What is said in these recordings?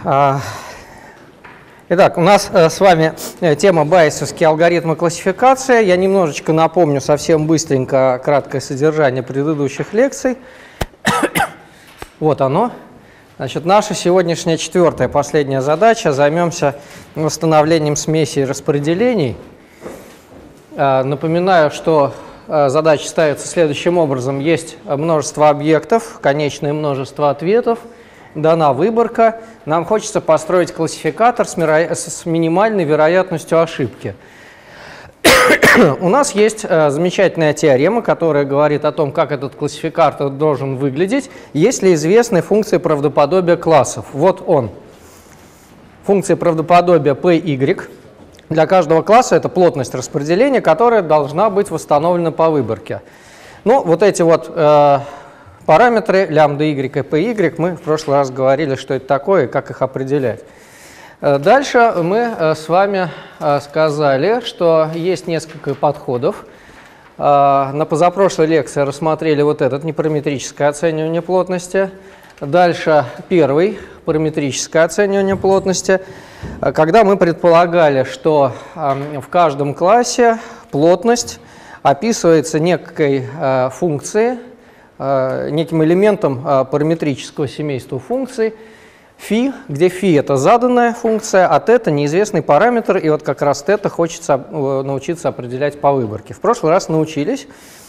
Итак, у нас с вами тема байесовские алгоритмы классификации. Я немножечко напомню совсем быстренько краткое содержание предыдущих лекций. Вот оно. Значит, наша сегодняшняя четвертая, последняя задача. Займемся восстановлением смесей и распределений. Напоминаю, что задача ставится следующим образом. Есть множество объектов, конечное множество ответов. Дана выборка. Нам хочется построить классификатор с минимальной вероятностью ошибки. У нас есть замечательная теорема, которая говорит о том, как этот классификатор должен выглядеть, если известны функции правдоподобия классов. Вот он. Функция правдоподобия py. Для каждого класса это плотность распределения, которая должна быть восстановлена по выборке. Ну, вот эти вот параметры лямбда y и py, мы в прошлый раз говорили, что это такое и как их определять. Дальше мы с вами сказали, что есть несколько подходов. На позапрошлой лекции рассмотрели вот этот непараметрическое оценивание плотности. Дальше первый, параметрическое оценивание плотности, когда мы предполагали, что в каждом классе плотность описывается некой функцией, неким элементом параметрического семейства функций φ, где φ это заданная функция, а θ неизвестный параметр, и вот как раз θ хочется научиться определять по выборке. В прошлый раз научились,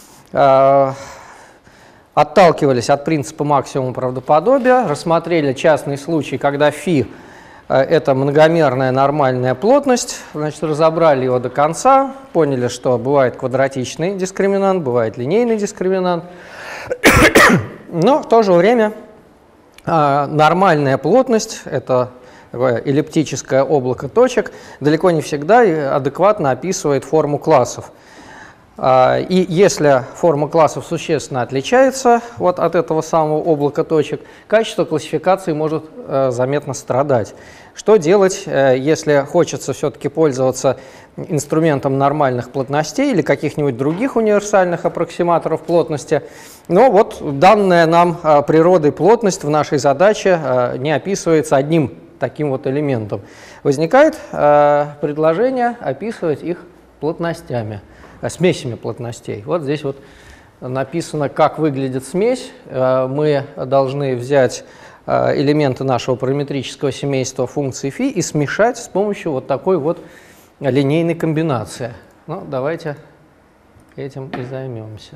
отталкивались от принципа максимума правдоподобия, рассмотрели частный случай, когда φ это многомерная нормальная плотность, значит, разобрали его до конца, поняли, что бывает квадратичный дискриминант, бывает линейный дискриминант. Но в то же время нормальная плотность, это такое эллиптическое облако точек, далеко не всегда адекватно описывает форму классов. И если форма классов существенно отличается вот от этого самого облака точек, качество классификации может заметно страдать. Что делать, если хочется все-таки пользоваться инструментом нормальных плотностей или каких-нибудь других универсальных аппроксиматоров плотности? Но вот данная нам природой плотность в нашей задаче не описывается одним таким вот элементом. Возникает предложение описывать их плотностями, смесями плотностей. Вот здесь вот написано, как выглядит смесь. Мы должны взять элементы нашего параметрического семейства функций φ и смешать с помощью вот такой вот линейной комбинации. Ну, давайте этим и займемся.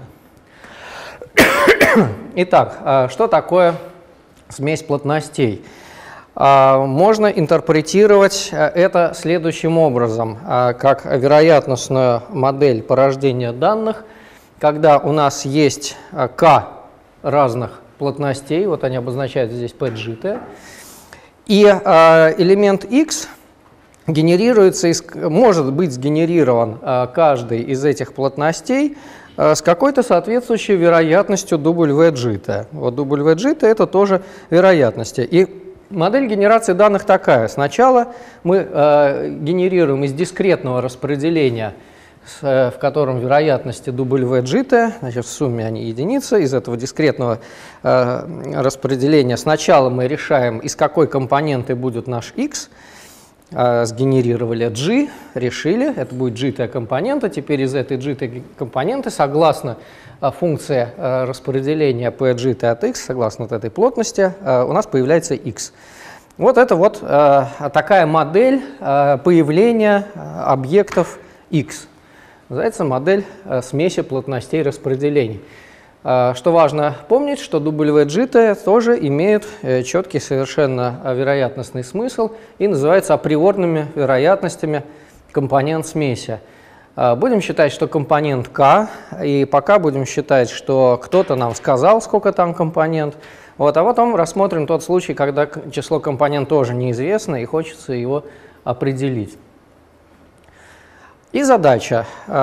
Итак, что такое смесь плотностей? Можно интерпретировать это следующим образом, как вероятностную модель порождения данных, когда у нас есть k разных плотностей, вот они обозначаются здесь pg, и элемент x генерируется, может быть сгенерирован каждый из этих плотностей с какой-то соответствующей вероятностью wg. Вот wg это тоже вероятности. И модель генерации данных такая. Сначала мы генерируем из дискретного распределения, в котором вероятности wg, значит, в сумме они единицы. Из этого дискретного распределения сначала мы решаем, из какой компоненты будет наш x. Сгенерировали g, решили, это будет g компонента. Теперь из этой g компоненты, согласно функции распределения pg от x, согласно вот этой плотности, у нас появляется x. Вот это вот такая модель появления объектов x. Называется модель смеси плотностей распределений. Что важно помнить, что wg тоже имеет четкий совершенно вероятностный смысл и называется априорными вероятностями компонент смеси. Будем считать, что компонент k, и пока будем считать, что кто-то нам сказал, сколько там компонент. Вот, а потом рассмотрим тот случай, когда число компонент тоже неизвестно и хочется его определить. И задача.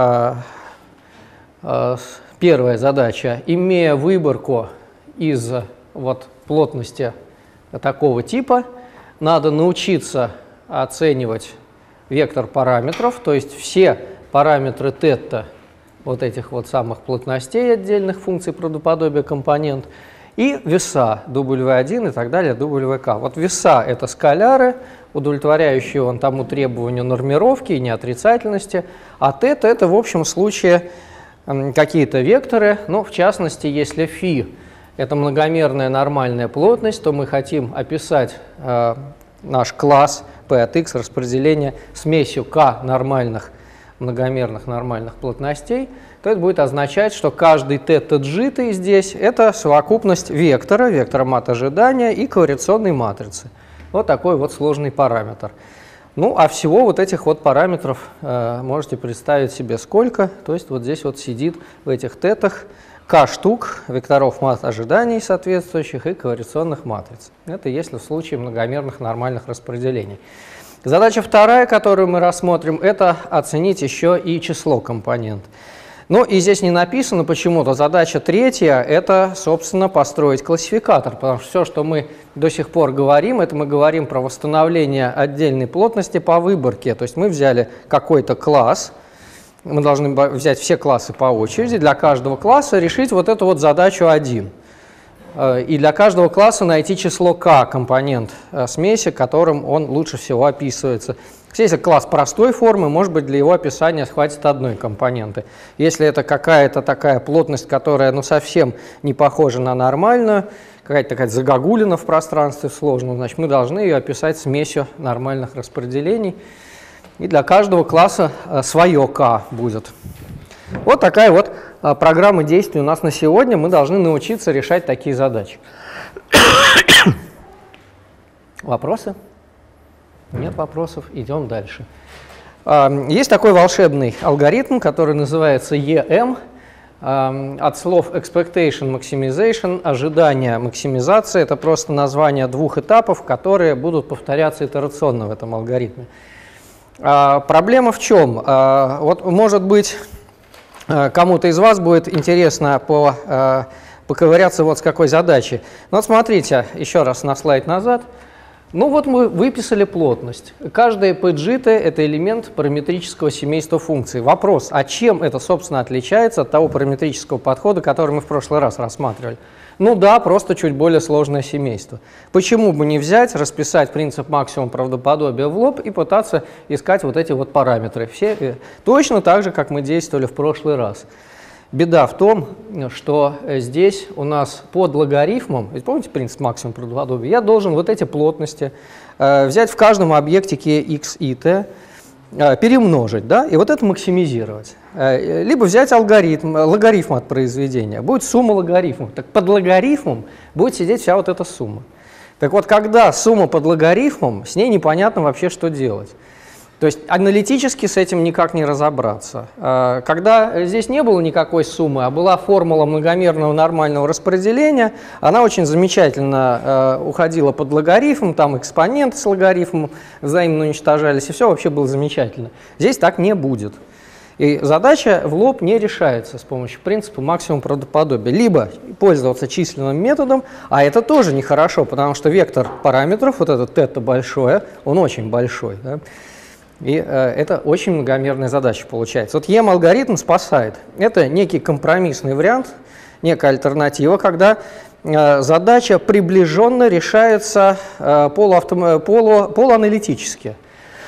Первая задача, имея выборку из вот плотности такого типа, надо научиться оценивать вектор параметров, то есть все параметры θ вот этих вот самых плотностей отдельных функций правдоподобия компонент, и веса W1 и так далее, WK. Вот веса – это скаляры, удовлетворяющие вон тому требованию нормировки и неотрицательности, а θ – это в общем случае какие-то векторы, ну, в частности, если φ – это многомерная нормальная плотность, то мы хотим описать наш класс P от x распределения смесью k нормальных многомерных нормальных плотностей, то это будет означать, что каждый θg здесь – это совокупность вектора мат ожидания и ковариационной матрицы. Вот такой вот сложный параметр. Ну, а всего вот этих вот параметров можете представить себе сколько. То есть вот здесь вот сидит в этих тетах k штук векторов мат ожиданий соответствующих и ковариационных матриц. Это если в случае многомерных нормальных распределений. Задача вторая, которую мы рассмотрим, это оценить еще и число компонент. Ну и здесь не написано почему-то. Задача третья – это, собственно, построить классификатор, потому что все, что мы до сих пор говорим, это мы говорим про восстановление отдельной плотности по выборке. То есть мы взяли какой-то класс, мы должны взять все классы по очереди, для каждого класса решить вот эту вот задачу 1. И для каждого класса найти число k компонент смеси, которым он лучше всего описывается. Если класс простой формы, может быть, для его описания хватит одной компоненты. Если это какая-то такая плотность, которая ну, совсем не похожа на нормальную, какая-то такая загогулина в пространстве сложном, значит, мы должны ее описать смесью нормальных распределений. И для каждого класса свое k будет. Вот такая вот программа действий у нас на сегодня. Мы должны научиться решать такие задачи. Вопросы? Нет вопросов. Идем дальше. Есть такой волшебный алгоритм, который называется EM. От слов expectation maximization, ожидание максимизации. Это просто название двух этапов, которые будут повторяться итерационно в этом алгоритме. Проблема в чем? Вот, может быть, кому-то из вас будет интересно поковыряться вот с какой задачей. Ну, вот смотрите, еще раз на слайд назад. Ну вот мы выписали плотность. Каждая PG – это элемент параметрического семейства функций. Вопрос, а чем это, собственно, отличается от того параметрического подхода, который мы в прошлый раз рассматривали? Ну да, просто чуть более сложное семейство. Почему бы не взять, расписать принцип максимум правдоподобия в лоб и пытаться искать вот эти вот параметры? Все точно так же, как мы действовали в прошлый раз. Беда в том, что здесь у нас под логарифмом, ведь помните принцип максимум правдоподобия, я должен вот эти плотности взять в каждом объекте x и t, перемножить, да, и вот это максимизировать. Либо взять логарифм от произведения, будет сумма логарифмов. Так под логарифмом будет сидеть вся вот эта сумма. Так вот, когда сумма под логарифмом, с ней непонятно вообще, что делать. То есть аналитически с этим никак не разобраться. Когда здесь не было никакой суммы, а была формула многомерного нормального распределения, она очень замечательно уходила под логарифм, там экспоненты с логарифмом взаимно уничтожались, и все вообще было замечательно. Здесь так не будет. И задача в лоб не решается с помощью принципа максимум правдоподобия. Либо пользоваться численным методом, а это тоже нехорошо, потому что вектор параметров, вот этот θ большое, он очень большой. Да? И это очень многомерная задача получается. Вот EM-алгоритм спасает. Это некий компромиссный вариант, некая альтернатива, когда задача приближенно решается полуаналитически.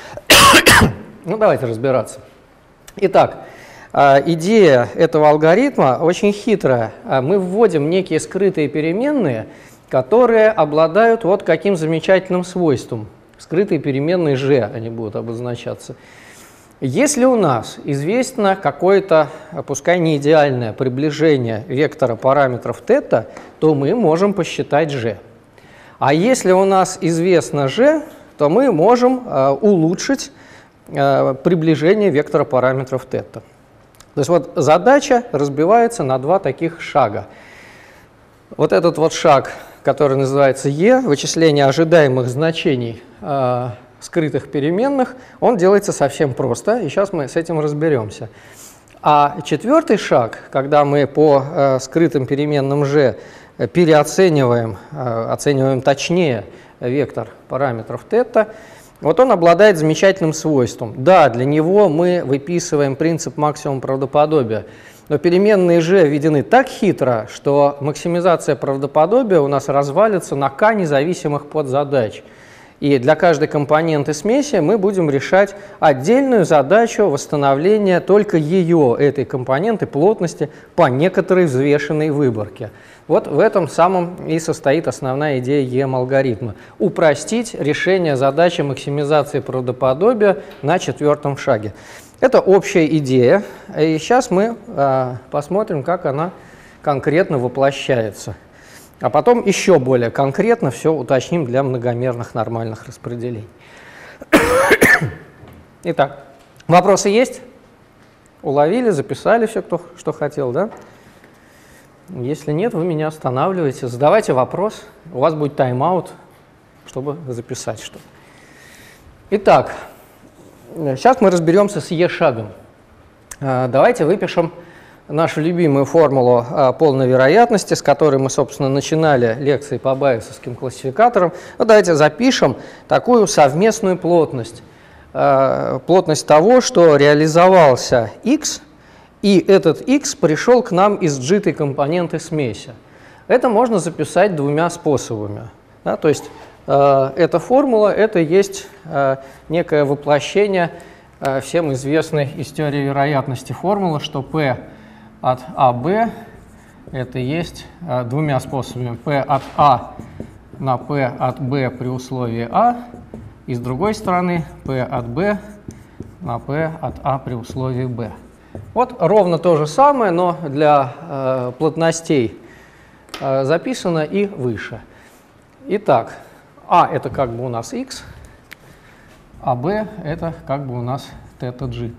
Ну, давайте разбираться. Итак, идея этого алгоритма очень хитрая. Мы вводим некие скрытые переменные, которые обладают вот каким замечательным свойством. Скрытые переменные g, они будут обозначаться. Если у нас известно какое-то, пускай не идеальное, приближение вектора параметров θ, то мы можем посчитать g. А если у нас известно g, то мы можем улучшить приближение вектора параметров θ. То есть вот задача разбивается на два таких шага. Вот этот вот шаг, который называется E, вычисление ожидаемых значений скрытых переменных, он делается совсем просто, и сейчас мы с этим разберемся. А четвертый шаг, когда мы по скрытым переменным g переоцениваем, оцениваем точнее вектор параметров θ, вот он обладает замечательным свойством. Да, для него мы выписываем принцип максимум правдоподобия. Но переменные g введены так хитро, что максимизация правдоподобия у нас развалится на k независимых подзадач. И для каждой компоненты смеси мы будем решать отдельную задачу восстановления только этой компоненты плотности по некоторой взвешенной выборке. Вот в этом самом и состоит основная идея EM-алгоритма. Упростить решение задачи максимизации правдоподобия на 4-м шаге. Это общая идея, и сейчас мы посмотрим, как она конкретно воплощается. А потом еще более конкретно все уточним для многомерных нормальных распределений. Итак, вопросы есть? Уловили, записали все, кто что хотел, да? Если нет, вы меня останавливаете, задавайте вопрос, у вас будет тайм-аут, чтобы записать что-то. Итак, сейчас мы разберемся с E-шагом. Давайте выпишем нашу любимую формулу полной вероятности, с которой мы, собственно, начинали лекции по байесовским классификаторам. Ну, давайте запишем такую совместную плотность. Плотность того, что реализовался x, и этот x пришел к нам из сжитой компоненты смеси. Это можно записать двумя способами. Да, то есть эта формула – это есть некое воплощение всем известной из теории вероятности формулы, что p от AB это есть двумя способами. P от A на P от B при условии A, и с другой стороны P от B на P от A при условии B. Вот ровно то же самое, но для плотностей записано и выше. Итак, A это как бы у нас x, а B это как бы у нас θ-g.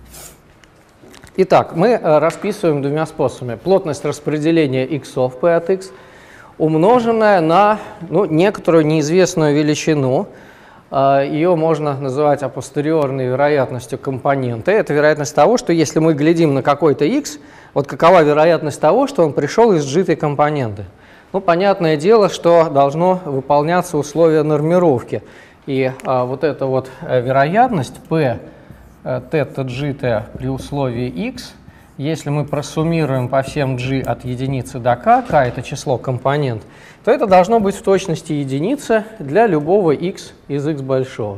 Итак, мы расписываем двумя способами. Плотность распределения иксов p от x, умноженная на некоторую неизвестную величину. Ее можно называть апостериорной вероятностью компоненты. Это вероятность того, что если мы глядим на какой-то x, вот какова вероятность того, что он пришел из сжитой компоненты. Ну, понятное дело, что должно выполняться условие нормировки. И вот эта вот вероятность p θ-g при условии x, если мы просуммируем по всем g от единицы до k, k это число компонент, то это должно быть в точности единица для любого x из x большого.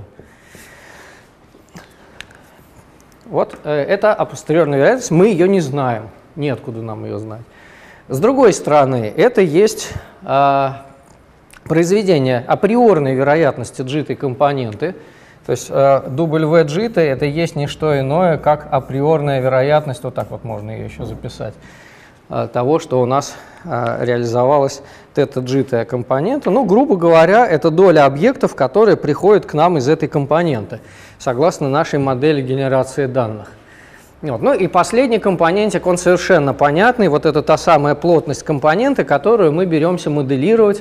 Вот это апостериорная вероятность, мы ее не знаем, неоткуда нам ее знать. С другой стороны, это есть произведение априорной вероятности сжитой компоненты. То есть WG это есть не что иное, как априорная вероятность, вот так вот можно ее еще записать, того, что у нас реализовалась θ-g компонента. Ну, грубо говоря, это доля объектов, которые приходят к нам из этой компоненты, согласно нашей модели генерации данных. Вот. Ну и последний компонентик, он совершенно понятный. Вот это та самая плотность компоненты, которую мы беремся моделировать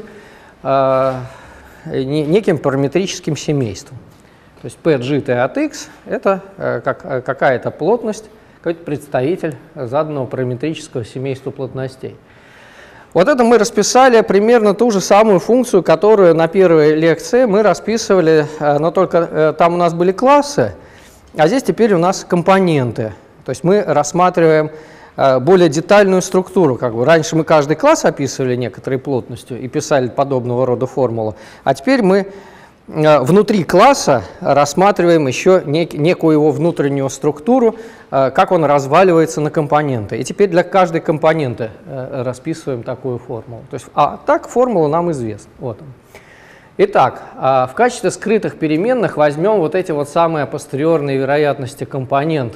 неким параметрическим семейством. То есть Pg от x – это какая-то плотность, какой-то представитель заданного параметрического семейства плотностей. Вот это мы расписали примерно ту же самую функцию, которую на первой лекции мы расписывали, но только там у нас были классы, а здесь теперь у нас компоненты. То есть мы рассматриваем более детальную структуру. Как бы. Раньше мы каждый класс описывали некоторой плотностью и писали подобного рода формулу, а теперь мы внутри класса рассматриваем еще некую его внутреннюю структуру, как он разваливается на компоненты. И теперь для каждой компоненты расписываем такую формулу. То есть, так формула нам известна. Вот он. Итак, в качестве скрытых переменных возьмем вот эти вот самые апостериорные вероятности компонент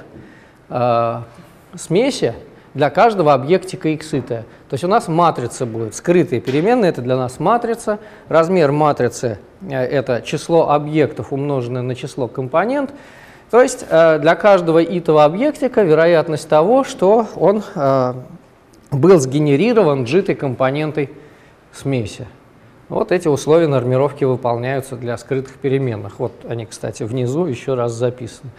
смеси для каждого объектика x и t. То есть у нас матрица будет, скрытые переменные, это для нас матрица, размер матрицы это число объектов умноженное на число компонент. То есть для каждого итого объектика вероятность того, что он был сгенерирован сжитой компонентой смеси. Вот эти условия нормировки выполняются для скрытых переменных. Вот они, кстати, внизу еще раз записаны.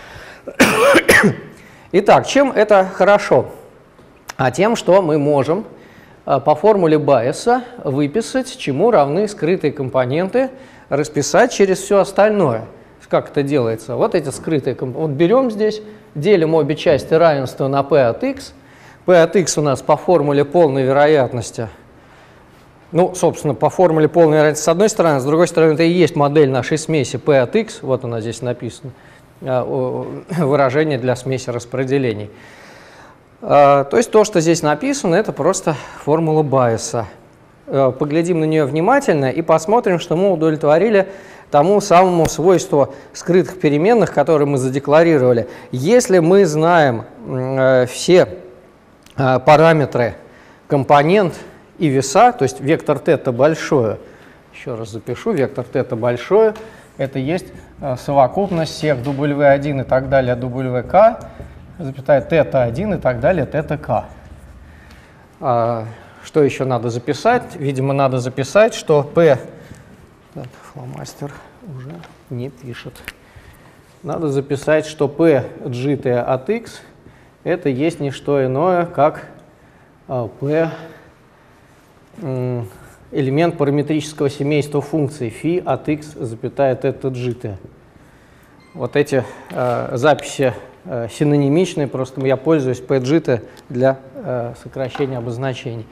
Итак, чем это хорошо? А тем, что мы можем по формуле Байеса выписать, чему равны скрытые компоненты, расписать через все остальное. Как это делается? Вот эти скрытые компоненты. Вот берем здесь, делим обе части равенства на p от x. P от x у нас по формуле полной вероятности. Ну, собственно, по формуле полной вероятности с одной стороны, с другой стороны, это и есть модель нашей смеси P от x, вот она здесь написана, выражение для смеси распределений. То есть то, что здесь написано, это просто формула Байеса. Поглядим на нее внимательно и посмотрим, что мы удовлетворили тому самому свойству скрытых переменных, которые мы задекларировали. Если мы знаем все параметры компонент и веса, то есть вектор θ большое, еще раз запишу, вектор θ большое, это есть совокупность всех W1 и так далее, WK, запятая θ1 и так далее, θk. Что еще надо записать? Видимо, надо записать, что P... Так, фломастер уже не пишет. Надо записать, что P GT от x это есть не что иное, как P элемент параметрического семейства функций φ от x, запятая θ GT. Вот эти записи синонимичные, просто я пользуюсь PGT для сокращения обозначений.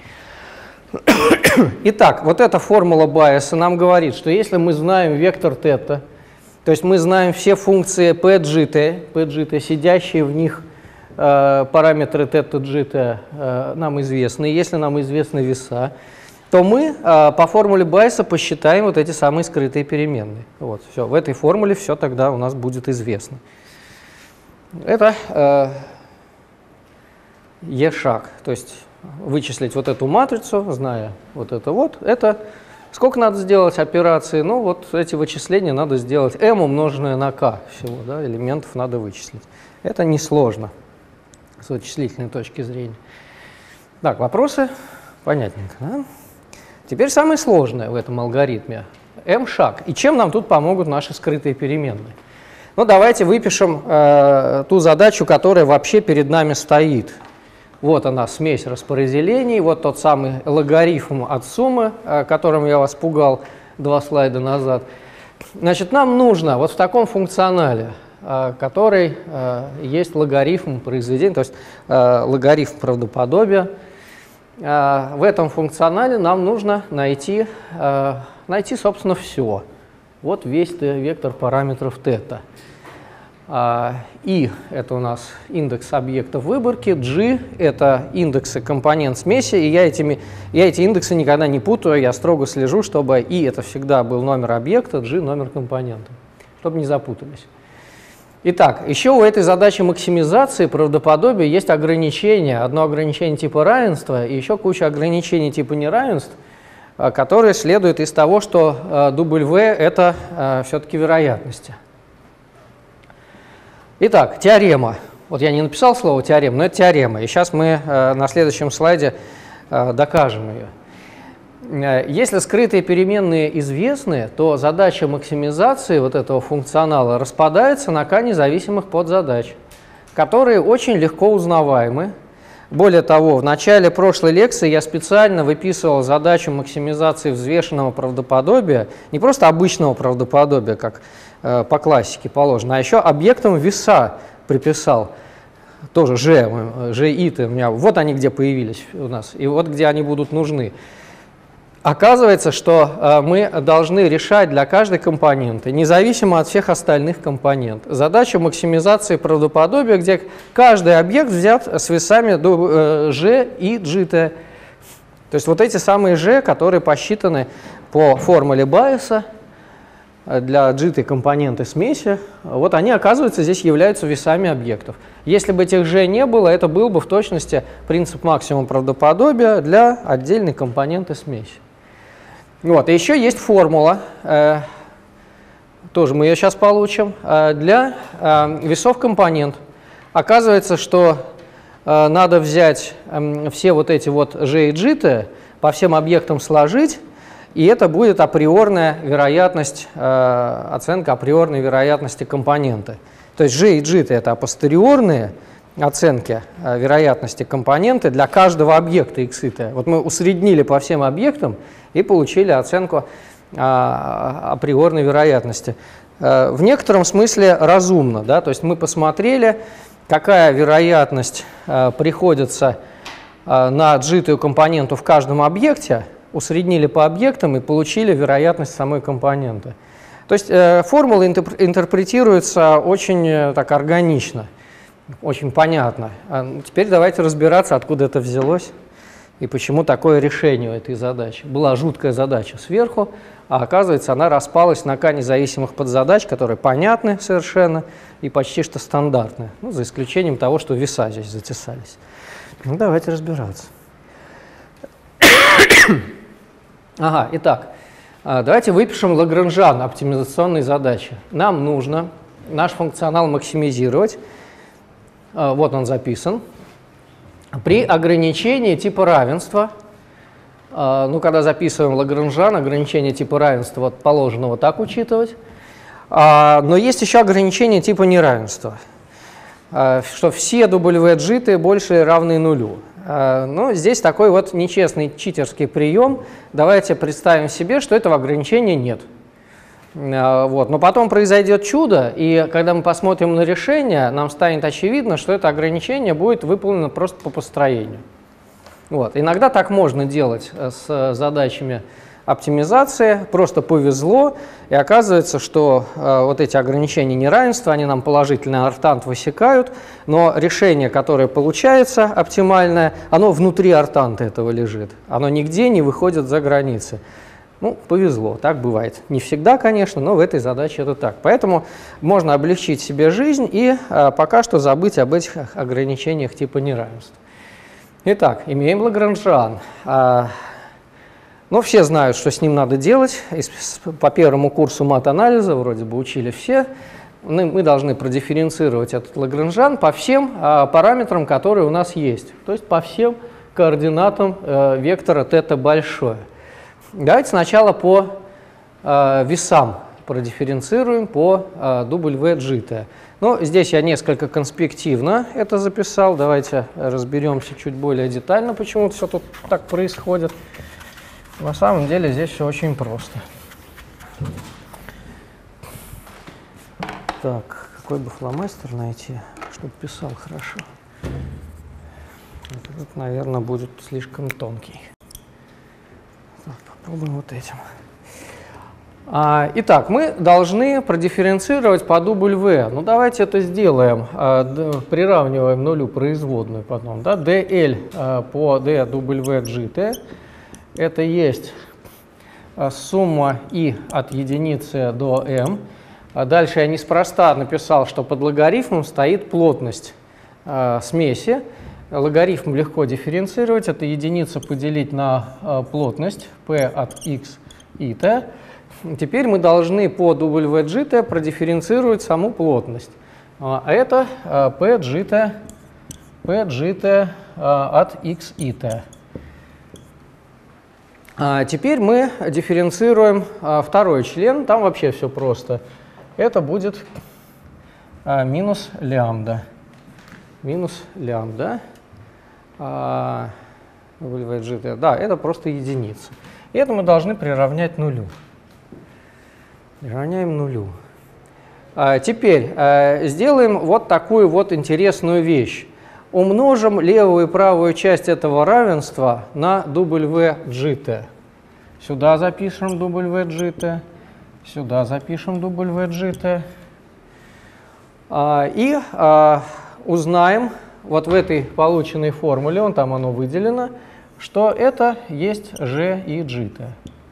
Итак, вот эта формула Байеса нам говорит, что если мы знаем вектор θ, то есть мы знаем все функции PGT, сидящие в них параметры θ GT нам известны, если нам известны веса, то мы по формуле Байеса посчитаем вот эти самые скрытые переменные. Вот, все, в этой формуле все тогда у нас будет известно. Это E-шаг, то есть вычислить вот эту матрицу, зная вот это, сколько надо сделать операций? Ну, вот эти вычисления надо сделать m умноженное на k всего, да, элементов надо вычислить. Это несложно с вычислительной точки зрения. Так, вопросы? Понятненько, да? Теперь самое сложное в этом алгоритме – m-шаг. И чем нам тут помогут наши скрытые переменные? Ну, давайте выпишем ту задачу, которая вообще перед нами стоит. Вот она, смесь распределений, вот тот самый логарифм от суммы, которым я вас пугал 2 слайда назад. Значит, нам нужно вот в таком функционале, который есть логарифм произведения, то есть логарифм правдоподобия, в этом функционале нам нужно найти, собственно, все. Вот весь вектор параметров θ. I – это у нас индекс объектов выборки, G – это индексы компонент смеси, и я эти индексы никогда не путаю, я строго слежу, чтобы I – это всегда был номер объекта, G – номер компонента, чтобы не запутались. Итак, еще у этой задачи максимизации правдоподобия есть ограничения. Одно ограничение типа равенства и еще куча ограничений типа неравенств, которые следуют из того, что W – это все-таки вероятности. Итак, теорема. Вот я не написал слово теорема, но это теорема. И сейчас мы на следующем слайде докажем ее. Если скрытые переменные известны, то задача максимизации вот этого функционала распадается на k независимых подзадач, которые очень легко узнаваемы. Более того, в начале прошлой лекции я специально выписывал задачу максимизации взвешенного правдоподобия, не просто обычного правдоподобия, как по классике положено, а еще объектом веса приписал. Тоже G-и-то у меня, вот они где появились у нас, и вот где они будут нужны. Оказывается, что мы должны решать для каждой компоненты, независимо от всех остальных компонентов, задачу максимизации правдоподобия, где каждый объект взят с весами G и GT. То есть вот эти самые G, которые посчитаны по формуле Байеса для GT компоненты смеси, вот они, оказывается, здесь являются весами объектов. Если бы этих G не было, это был бы в точности принцип максимум правдоподобия для отдельной компоненты смеси. Вот, и еще есть формула, тоже мы ее сейчас получим, для весов компонент. Оказывается, что надо взять все вот эти вот G и GT, по всем объектам сложить, и это будет априорная вероятность, оценка априорной вероятности компоненты. То есть G и GT – это апостериорные оценки вероятности компоненты для каждого объекта x и t. Вот мы усреднили по всем объектам и получили оценку априорной вероятности. В некотором смысле разумно, да? То есть мы посмотрели, какая вероятность приходится на g-тую компоненту в каждом объекте, усреднили по объектам и получили вероятность самой компоненты. То есть формула интерпретируется очень так органично, очень понятно. Теперь давайте разбираться, откуда это взялось и почему такое решение у этой задачи. Была жуткая задача сверху, а оказывается, она распалась на k независимых подзадач, которые понятны совершенно и почти что стандартны, ну, за исключением того, что веса здесь затесались. Ну, давайте разбираться. Ага, итак, давайте выпишем Лагранжан оптимизационной задачи. Нам нужно наш функционал максимизировать. Вот он записан. При ограничении типа равенства, ну, когда записываем Лагранжан, ограничение типа равенства вот положено вот так учитывать. Но есть еще ограничение типа неравенства, что все WG больше или равны нулю. Ну, здесь такой вот нечестный читерский прием. Давайте представим себе, что этого ограничения нет. Вот. Но потом произойдет чудо, и когда мы посмотрим на решение, нам станет очевидно, что это ограничение будет выполнено просто по построению. Вот. Иногда так можно делать с задачами оптимизации, просто повезло, и оказывается, что вот эти ограничения неравенства, они нам положительный артант высекают, но решение, которое получается оптимальное, оно внутри артанта этого лежит, оно нигде не выходит за границы. Ну, повезло, так бывает. Не всегда, конечно, но в этой задаче это так. Поэтому можно облегчить себе жизнь и пока что забыть об этих ограничениях типа неравенства. Итак, имеем Лагранжан. Ну, все знают, что с ним надо делать. По первому курсу мат-анализа, вроде бы учили все, мы должны продифференцировать этот Лагранжан по всем параметрам, которые у нас есть. То есть по всем координатам вектора θ большое. Давайте сначала по весам продифференцируем по WG-T. Ну, здесь я несколько конспективно это записал. Давайте разберемся чуть более детально, почему все тут так происходит. На самом деле здесь все очень просто. Так, какой бы фломастер найти, чтобы писал хорошо. Этот, наверное, будет слишком тонкий. Так, попробуем вот этим. Итак, мы должны продифференцировать по W. Ну, давайте это сделаем. Приравниваем нулю производную потом. Да? dl по dWgt. Это есть сумма и от единицы до m. Дальше я неспроста написал, что под логарифмом стоит плотность смеси. Логарифм легко дифференцировать. Это единица поделить на плотность p от x и t. Теперь мы должны по WGT продифференцировать саму плотность. А это PGT от x и t. Теперь мы дифференцируем второй член. Там вообще все просто. Это будет минус лямбда. Минус лямбда. WGT. Да, это просто единица. И это мы должны приравнять нулю. Приравняем нулю. Теперь сделаем вот такую вот интересную вещь. Умножим левую и правую часть этого равенства на WGT. Сюда запишем WGT, сюда запишем WGT. И узнаем, вот в этой полученной формуле, там оно выделено, что это есть G и GT.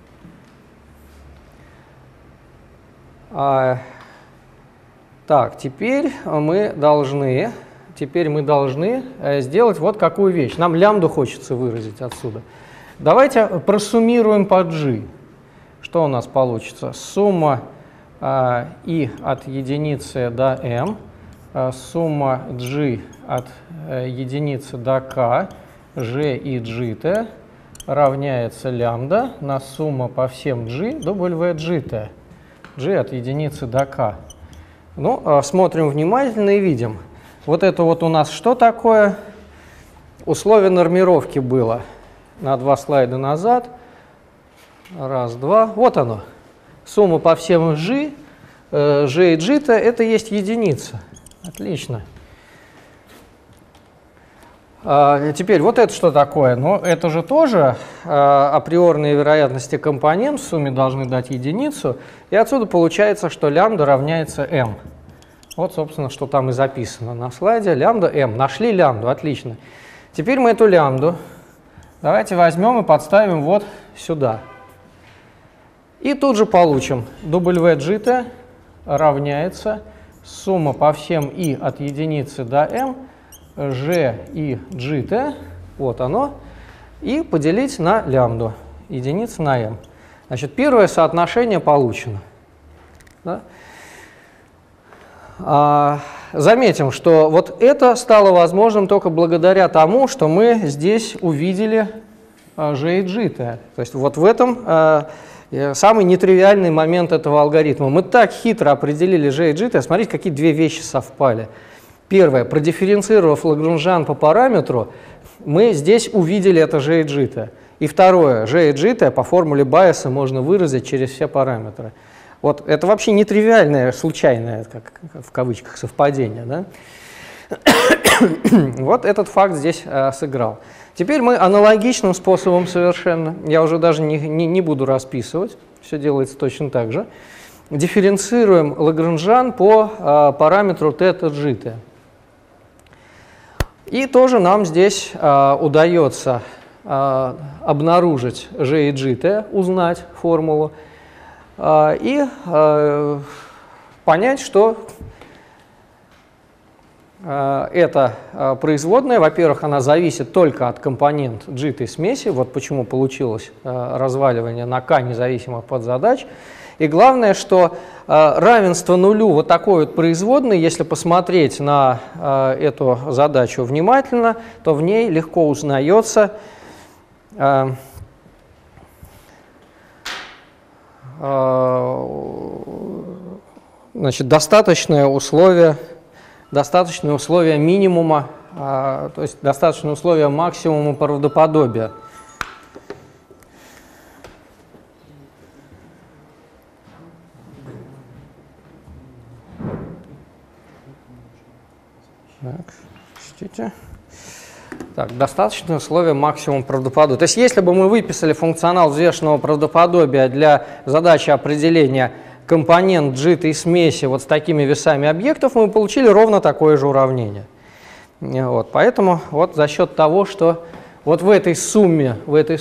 Так, теперь мы должны сделать вот какую вещь. Нам лямбду хочется выразить отсюда. Давайте просуммируем по G. Что у нас получится? Сумма I от единицы до m, сумма G от единицы до k, G и GT равняется лямбда на сумма по всем G WGT. G от единицы до k. Ну, смотрим внимательно и видим. Вот это вот у нас что такое? Условие нормировки было на 2 слайда назад. Раз, два. Вот оно. Сумма по всем G, G и G-то это есть единица. Отлично. Теперь вот это что такое? Ну, это же тоже априорные вероятности компонент в сумме должны дать единицу, и отсюда получается, что лямбда равняется m. Вот, собственно, что там и записано на слайде. Лямбда m. Нашли лямбду, отлично. Теперь мы эту лямбду давайте возьмем и подставим вот сюда. И тут же получим WGT равняется сумма по всем и от единицы до m, g и gt, вот оно, и поделить на лямбду, единица на m. Значит, первое соотношение получено. Да? Заметим, что вот это стало возможным только благодаря тому, что мы здесь увидели g и gt. То есть вот в этом самый нетривиальный момент этого алгоритма. Мы так хитро определили g и gt, смотрите, какие две вещи совпали. Первое, продифференцировав Лагранжан по параметру, мы здесь увидели это g и gt. И второе, g и gt по формуле Байеса можно выразить через все параметры. Вот это вообще нетривиальное, случайное, как в кавычках, совпадение. Да? Вот этот факт здесь сыграл. Теперь мы аналогичным способом совершенно, я уже даже не буду расписывать, все делается точно так же, дифференцируем Лагранжан по параметру θ-γ. И тоже нам здесь удается обнаружить g и gt, узнать формулу, и понять, что эта производная, во-первых, она зависит только от компонент g смеси, вот почему получилось разваливание на k независимых подзадач. И главное, что равенство нулю вот такой вот производной, если посмотреть на эту задачу внимательно, то в ней легко узнается значит, достаточное условие минимума, то есть достаточное условие максимума правдоподобия. Так, чтите. Так, достаточное условие максимум правдоподобия. То есть если бы мы выписали функционал взвешенного правдоподобия для задачи определения компонент g-той смеси вот с такими весами объектов, мы получили ровно такое же уравнение. Вот, поэтому вот за счет того, что вот в этой сумме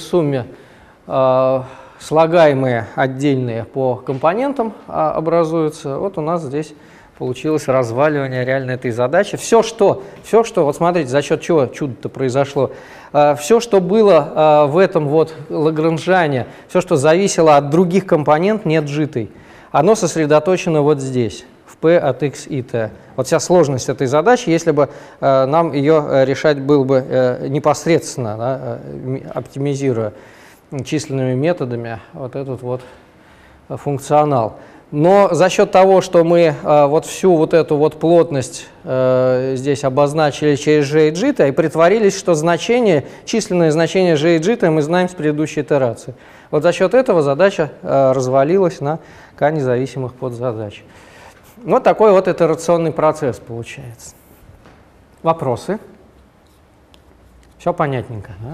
слагаемые отдельные по компонентам образуются, вот у нас здесь получилось разваливание реально этой задачи. Все, что, вот смотрите, за счет чего чудо-то произошло, все, что было в этом вот Лагранжане, все, что зависело от других компонент, нет g-той, оно сосредоточено вот здесь, в p от x и t. Вот вся сложность этой задачи, если бы нам ее решать было бы непосредственно, да, оптимизируя численными методами вот этот вот функционал. Но за счет того, что мы вот всю вот эту вот плотность здесь обозначили через g и gt, и притворились, что численное значение g и gt мы знаем с предыдущей итерации. Вот за счет этого задача развалилась на k независимых подзадач. Вот такой вот итерационный процесс получается. Вопросы? Все понятненько, да?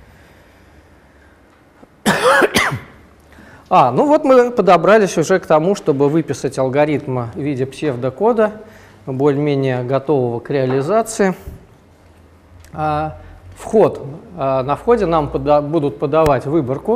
Ну вот мы подобрались уже к тому, чтобы выписать алгоритм в виде псевдокода, более-менее готового к реализации. На входе нам будут подавать выборку,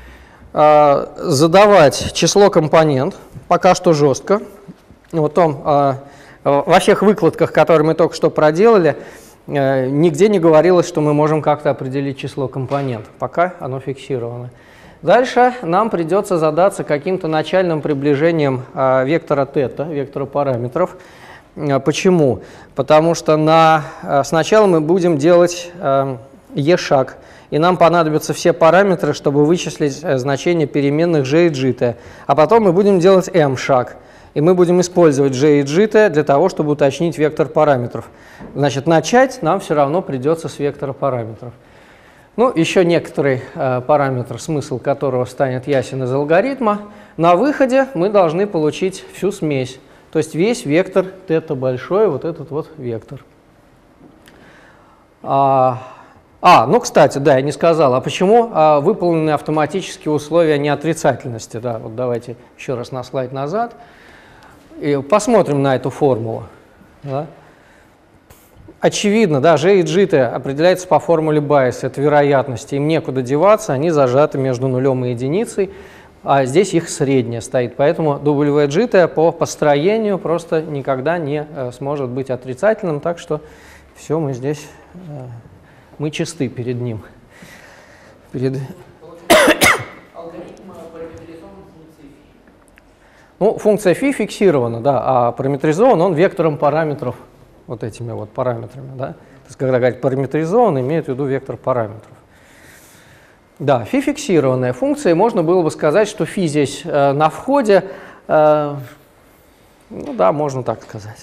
задавать число компонент, пока что жестко. Вот во всех выкладках, которые мы только что проделали, нигде не говорилось, что мы можем как-то определить число компонентов, пока оно фиксировано. Дальше нам придется задаться каким-то начальным приближением вектора θ, вектора параметров. Почему? Потому что сначала мы будем делать e-шаг, и нам понадобятся все параметры, чтобы вычислить значение переменных g и gt. А потом мы будем делать m-шаг, и мы будем использовать g и gt для того, чтобы уточнить вектор параметров. Значит, начать нам все равно придется с вектора параметров. Ну, еще некоторый параметр, смысл которого станет ясен из алгоритма. На выходе мы должны получить всю смесь, то есть весь вектор θ большой, вот этот вот вектор. Ну, кстати, да, я не сказал, а почему выполнены автоматические условия неотрицательности? Да, вот давайте еще раз на слайд назад и посмотрим на эту формулу. Да. Очевидно, да, G и GT определяется по формуле Байеса, это вероятности, им некуда деваться, они зажаты между нулем и единицей, а здесь их средняя стоит, поэтому WGT по построению просто никогда не сможет быть отрицательным, так что все, мы здесь, мы чисты перед ним. Алгоритм параметризован функцией φ. Ну, функция φ фиксирована, да, а параметризован он вектором параметров, вот этими вот параметрами, да. То есть, когда говорят параметризован, имеют в виду вектор параметров. Да, φ фиксированная функция, можно было бы сказать, что φ здесь на входе, ну да, можно так сказать.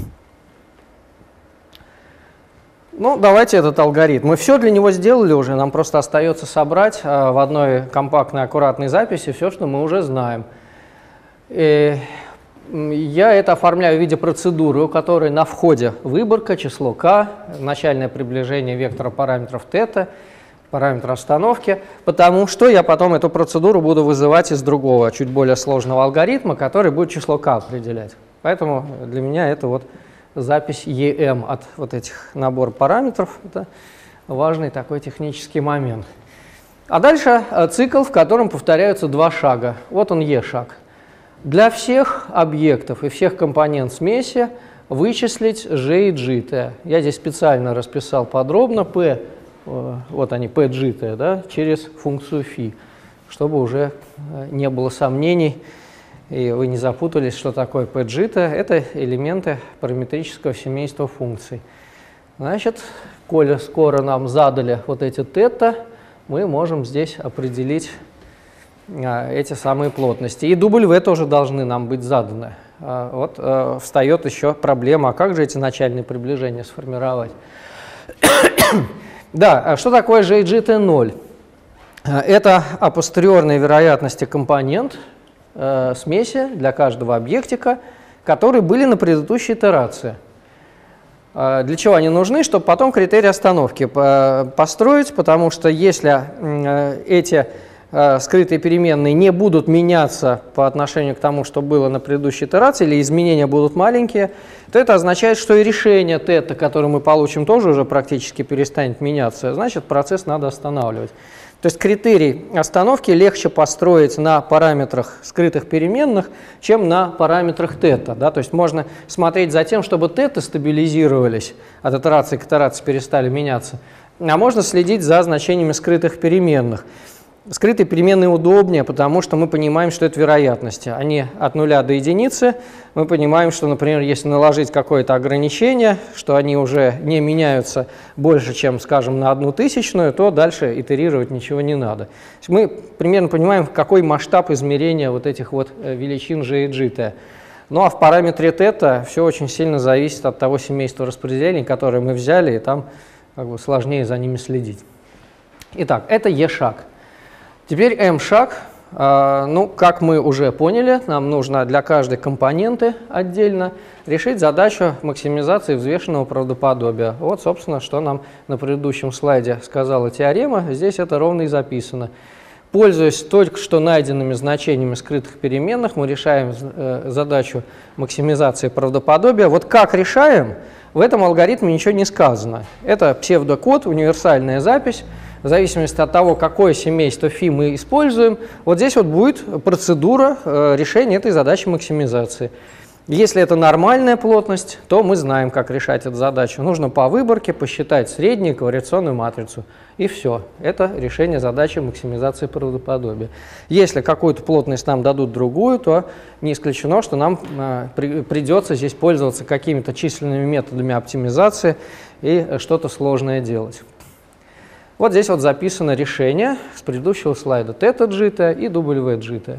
Ну, давайте этот алгоритм. Мы все для него сделали уже, нам просто остается собрать в одной компактной, аккуратной записи все, что мы уже знаем. И я это оформляю в виде процедуры, у которой на входе выборка, число k, начальное приближение вектора параметров θ, параметр остановки, потому что я потом эту процедуру буду вызывать из другого, чуть более сложного алгоритма, который будет число k определять. Поэтому для меня это вот запись EM от вот этих набор параметров. Это важный такой технический момент. А дальше цикл, в котором повторяются два шага. Вот он E-шаг. Для всех объектов и всех компонент смеси вычислить G и GT. Я здесь специально расписал подробно P, вот они, PGT, да, через функцию φ, чтобы уже не было сомнений, и вы не запутались, что такое PGT. Это элементы параметрического семейства функций. Значит, коли скоро нам задали вот эти θ, мы можем здесь определить эти самые плотности. И W тоже должны нам быть заданы. Вот встает еще проблема, а как же эти начальные приближения сформировать? Да, что такое G и GT 0? Это апостериорные вероятности компонент смеси для каждого объектика, которые были на предыдущей итерации. Для чего они нужны? Чтобы потом критерии остановки построить, потому что если эти скрытые переменные не будут меняться по отношению к тому, что было на предыдущей итерации, или изменения будут маленькие, то это означает, что и решение θ, которое мы получим, тоже уже практически перестанет меняться. Значит, процесс надо останавливать. То есть критерий остановки легче построить на параметрах скрытых переменных, чем на параметрах θ. Да? То есть можно смотреть за тем, чтобы θ стабилизировались, от итерации к итерации перестали меняться, а можно следить за значениями скрытых переменных. Скрытые переменные удобнее, потому что мы понимаем, что это вероятности. Они от 0 до единицы. Мы понимаем, что, например, если наложить какое-то ограничение, что они уже не меняются больше, чем, скажем, на 1/1000, то дальше итерировать ничего не надо. Мы примерно понимаем, какой масштаб измерения вот этих вот величин G и GT. Ну а в параметре θ все очень сильно зависит от того семейства распределений, которое мы взяли, и там как бы сложнее за ними следить. Итак, это E-шаг. Теперь M-шаг. Ну, как мы уже поняли, нам нужно для каждой компоненты отдельно решить задачу максимизации взвешенного правдоподобия. Вот, собственно, что нам на предыдущем слайде сказала теорема. Здесь это ровно и записано. Пользуясь только что найденными значениями скрытых переменных, мы решаем задачу максимизации правдоподобия. Вот как решаем, в этом алгоритме ничего не сказано. Это псевдокод, универсальная запись. В зависимости от того, какое семейство φ мы используем, вот здесь вот будет процедура решения этой задачи максимизации. Если это нормальная плотность, то мы знаем, как решать эту задачу. Нужно по выборке посчитать среднюю корреляционную матрицу. И все. Это решение задачи максимизации правдоподобия. Если какую-то плотность нам дадут другую, то не исключено, что нам придется здесь пользоваться какими-то численными методами оптимизации и что-то сложное делать. Вот здесь вот записано решение с предыдущего слайда θ-GT и W-GT.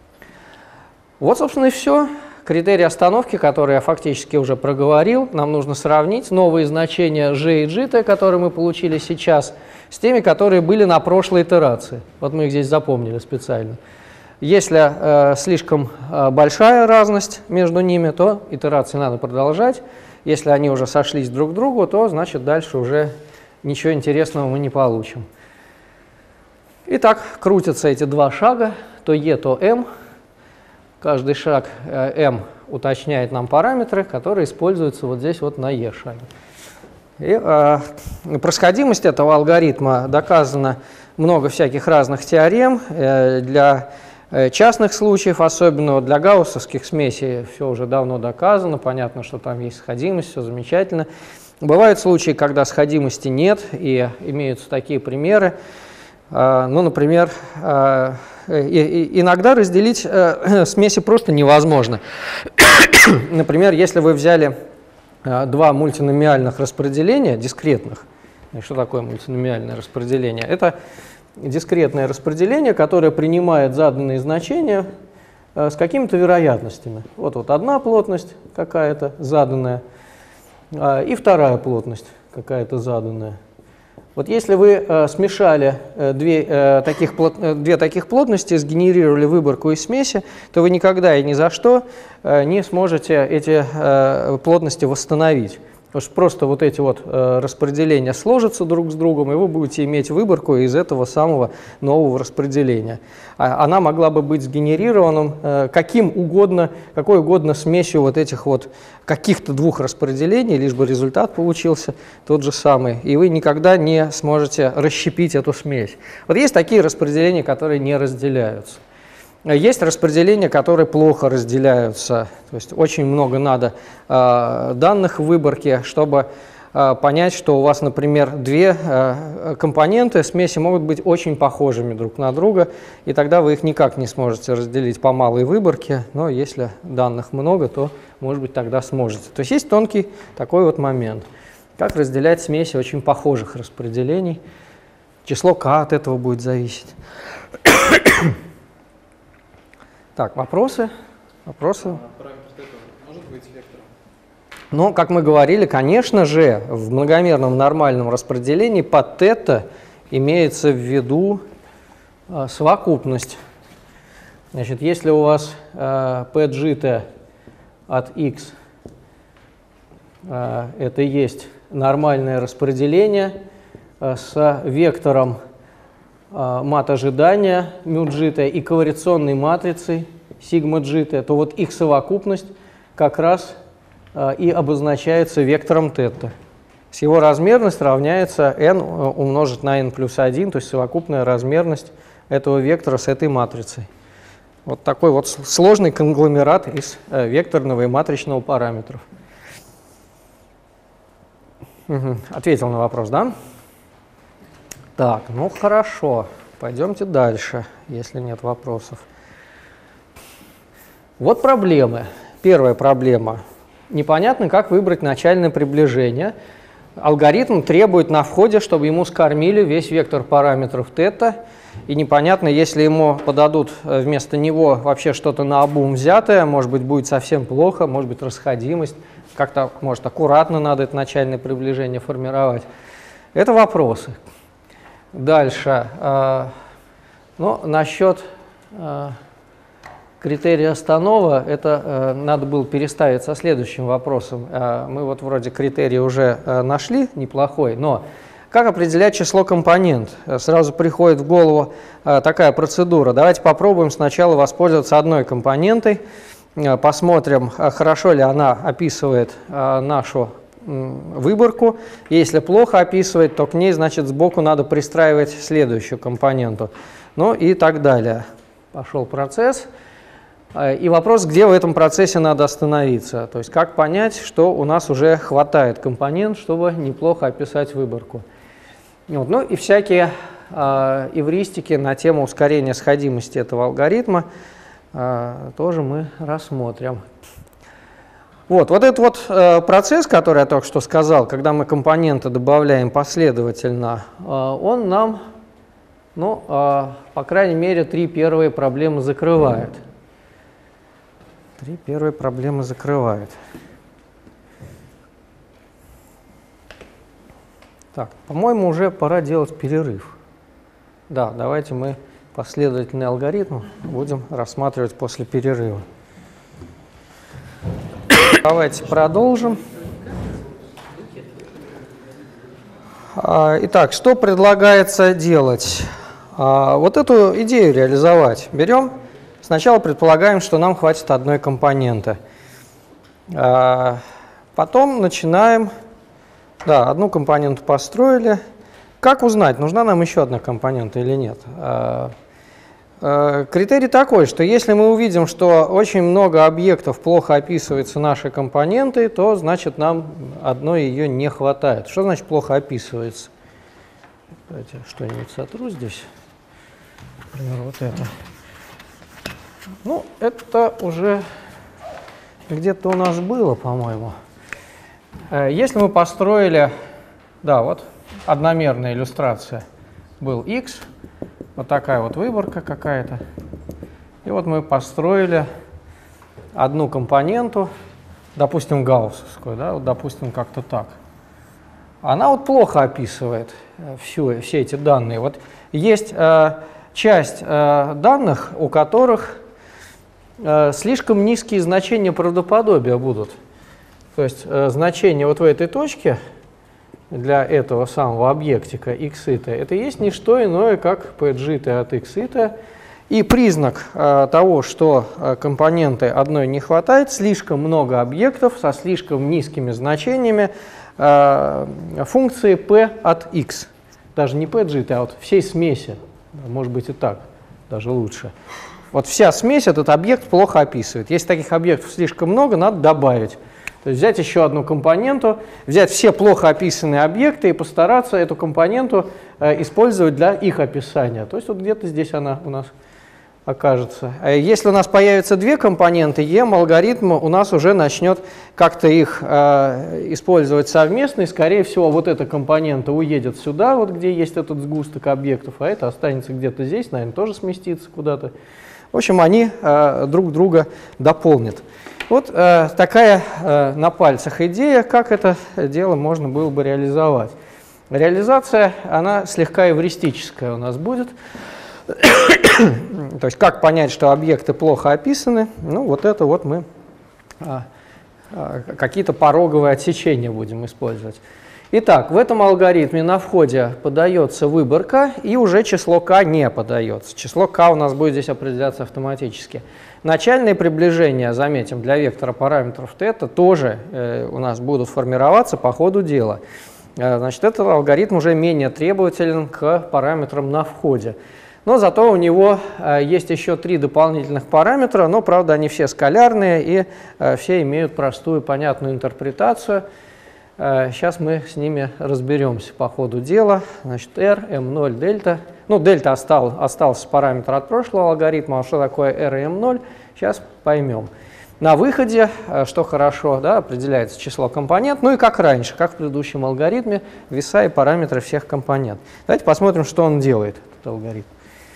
Вот, собственно, и все. Критерии остановки, которые я фактически уже проговорил, нам нужно сравнить новые значения G и GT, которые мы получили сейчас, с теми, которые были на прошлой итерации. Вот мы их здесь запомнили специально. Если слишком большая разность между ними, то итерации надо продолжать. Если они уже сошлись друг к другу, то значит дальше уже ничего интересного мы не получим. Итак, крутятся эти два шага, то E, то M. Каждый шаг M уточняет нам параметры, которые используются вот здесь вот на E шаге. И происходимость этого алгоритма доказано много всяких разных теорем. Для частных случаев, особенно для гауссовских смесей, все уже давно доказано. Понятно, что там есть сходимость, все замечательно. Бывают случаи, когда сходимости нет, и имеются такие примеры. Ну, например, иногда разделить смеси просто невозможно. Например, если вы взяли два мультиномиальных распределения, дискретных. Что такое мультиномиальное распределение? Это дискретное распределение, которое принимает заданные значения с какими-то вероятностями. Вот одна плотность какая-то заданная, и вторая плотность какая-то заданная. Вот если вы смешали две таких плотности, сгенерировали выборку из смеси, то вы никогда и ни за что не сможете эти плотности восстановить. Потому что просто вот эти вот распределения сложатся друг с другом, и вы будете иметь выборку из этого самого нового распределения. Она могла бы быть сгенерирована какой угодно смесью вот этих вот каких-то двух распределений, лишь бы результат получился тот же самый, и вы никогда не сможете расщепить эту смесь. Вот есть такие распределения, которые не разделяются. Есть распределения, которые плохо разделяются, то есть очень много надо данных в выборке, чтобы понять, что у вас, например, две компоненты смеси могут быть очень похожими друг на друга, и тогда вы их никак не сможете разделить по малой выборке, но если данных много, то, может быть, тогда сможете. То есть есть тонкий такой вот момент. Как разделять смеси очень похожих распределений? Число k от этого будет зависеть. Так, вопросы? Вопросы? Параметр θ может быть вектором? Ну, как мы говорили, конечно же, в многомерном нормальном распределении под θ имеется в виду совокупность. Значит, если у вас PGT от x это есть нормальное распределение с вектором мат ожидания μ-джита и ковариационной матрицей σ-джита, то вот их совокупность как раз и обозначается вектором θ. С его размерность равняется n умножить на n плюс 1, то есть совокупная размерность этого вектора с этой матрицей. Вот такой вот сложный конгломерат из векторного и матричного параметров. Ответил на вопрос, да? Так, ну хорошо, пойдемте дальше, если нет вопросов. Вот проблемы. Первая проблема. Непонятно, как выбрать начальное приближение. Алгоритм требует на входе, чтобы ему скормили весь вектор параметров θ, и непонятно, если ему подадут вместо него вообще что-то наобум взятое, может быть, будет совсем плохо, может быть, расходимость, как-то, может, аккуратно надо это начальное приближение формировать. Это вопросы. Дальше. Ну, насчет критерия Станова, это надо было переставить со следующим вопросом. Мы вот вроде критерий уже нашли, неплохой, но как определять число компонент? Сразу приходит в голову такая процедура. Давайте попробуем сначала воспользоваться одной компонентой, посмотрим, хорошо ли она описывает нашу выборку. Если плохо описывает, то к ней, значит, сбоку надо пристраивать следующую компоненту. Ну и так далее. Пошел процесс. И вопрос, где в этом процессе надо остановиться. То есть как понять, что у нас уже хватает компонент, чтобы неплохо описать выборку. Вот. Ну и всякие эвристики на тему ускорения сходимости этого алгоритма тоже мы рассмотрим. Вот этот вот процесс, который я только что сказал, когда мы компоненты добавляем последовательно, он нам, ну, по крайней мере, 3 первые проблемы закрывает. 3 первые проблемы закрывает. Так, по-моему, уже пора делать перерыв. Да, давайте мы последовательный алгоритм будем рассматривать после перерыва. Давайте продолжим. Итак, что предлагается делать? Вот эту идею реализовать. Берем, сначала предполагаем, что нам хватит одной компоненты. Потом начинаем, да, одну компоненту построили. Как узнать, нужна нам еще одна компонента или нет? Критерий такой, что если мы увидим, что очень много объектов плохо описывается нашей компонентой, то значит нам одной ее не хватает. Что значит плохо описывается? Давайте что-нибудь сотру здесь. Например, вот это. Ну, это уже где-то у нас было, по-моему. Если мы построили, да, вот одномерная иллюстрация, был x, вот такая вот выборка какая-то. И вот мы построили одну компоненту, допустим, гауссовскую, да, вот, допустим, как-то так. Она вот плохо описывает все эти данные. Вот есть часть данных, у которых слишком низкие значения правдоподобия будут. То есть значение вот в этой точке для этого самого объектика x-ит, это есть не что иное, как pg от x-ит. И признак того, что компоненты одной не хватает, слишком много объектов со слишком низкими значениями функции p от x. Даже не pg, а вот всей смеси. Может быть и так, даже лучше. Вот вся смесь этот объект плохо описывает. Если таких объектов слишком много, надо добавить. То есть взять еще одну компоненту, взять все плохо описанные объекты и постараться эту компоненту использовать для их описания. То есть вот где-то здесь она у нас окажется. Если у нас появятся две компоненты, алгоритм у нас уже начнет как-то их использовать совместно, и, скорее всего, вот эта компонента уедет сюда, вот где есть этот сгусток объектов, а это останется где-то здесь, наверное, тоже сместится куда-то. В общем, они друг друга дополнят. Вот такая на пальцах идея, как это дело можно было бы реализовать. Реализация, она слегка эвристическая у нас будет. То есть как понять, что объекты плохо описаны? Ну, вот это вот мы какие-то пороговые отсечения будем использовать. Итак, в этом алгоритме на входе подается выборка, и уже число k не подается. Число k у нас будет здесь определяться автоматически. Начальные приближения, заметим, для вектора параметров θ тоже у нас будут формироваться по ходу дела. Значит, этот алгоритм уже менее требователен к параметрам на входе. Но зато у него есть еще 3 дополнительных параметра, но, правда, они все скалярные и все имеют простую, понятную интерпретацию. Сейчас мы с ними разберемся по ходу дела. Значит, r, m0, дельта. Ну, дельта остался параметр от прошлого алгоритма, а что такое r и m0, сейчас поймем. На выходе, что хорошо, да, определяется число компонент, ну и как раньше, как в предыдущем алгоритме, веса и параметры всех компонент. Давайте посмотрим, что он делает, этот алгоритм.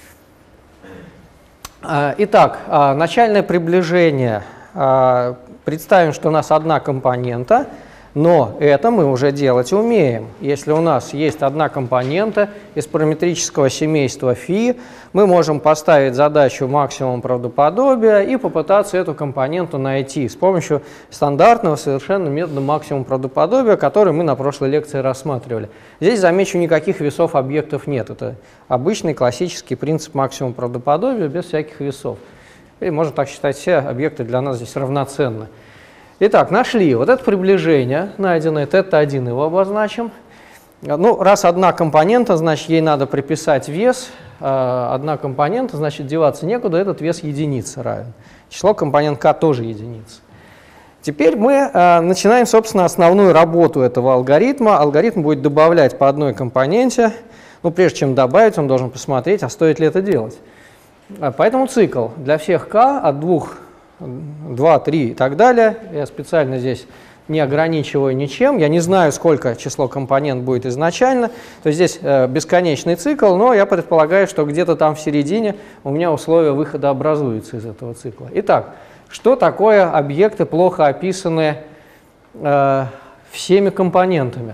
Итак, начальное приближение. Представим, что у нас одна компонента, но это мы уже делать умеем. Если у нас есть одна компонента из параметрического семейства φ, мы можем поставить задачу максимум правдоподобия и попытаться эту компоненту найти с помощью стандартного совершенно метода максимум правдоподобия, который мы на прошлой лекции рассматривали. Здесь, замечу, никаких весов объектов нет. Это обычный классический принцип максимум правдоподобия без всяких весов. И можно так считать, все объекты для нас здесь равноценны. Итак, нашли. Вот это приближение найденное, θ1 его обозначим. Ну, раз одна компонента, значит, ей надо приписать вес. Одна компонента, значит, деваться некуда, этот вес единица равен. Число компонент k тоже единица. Теперь мы начинаем, собственно, основную работу этого алгоритма. Алгоритм будет добавлять по одной компоненте. Ну, прежде чем добавить, он должен посмотреть, а стоит ли это делать. Поэтому цикл для всех k от 2, 3 и так далее. Я специально здесь не ограничиваю ничем. Я не знаю, сколько число компонент будет изначально. То есть здесь бесконечный цикл, но я предполагаю, что где-то там в середине у меня условия выхода образуются из этого цикла. Итак, что такое объекты, плохо описанные всеми компонентами?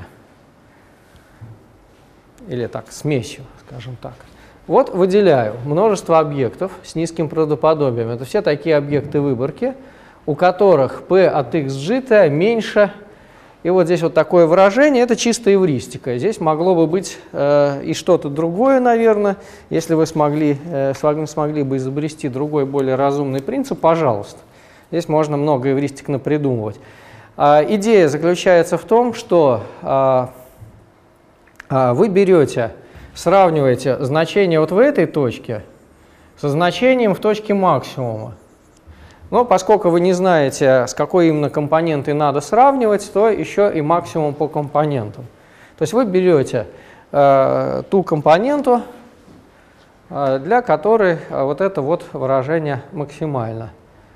Или так, смесью, скажем так. Вот выделяю множество объектов с низким правдоподобием. Это все такие объекты выборки, у которых p от xg меньше И вот здесь вот такое выражение, это чисто эвристика. Здесь могло бы быть и что-то другое, наверное. Если вы смогли бы изобрести другой, более разумный принцип, пожалуйста. Здесь можно много эвристик напридумывать. Идея заключается в том, что вы берете, сравниваете значение вот в этой точке со значением в точке максимума. Но поскольку вы не знаете, с какой именно компонентой надо сравнивать, то еще и максимум по компонентам. То есть вы берете ту компоненту, для которой вот это вот выражение максимально.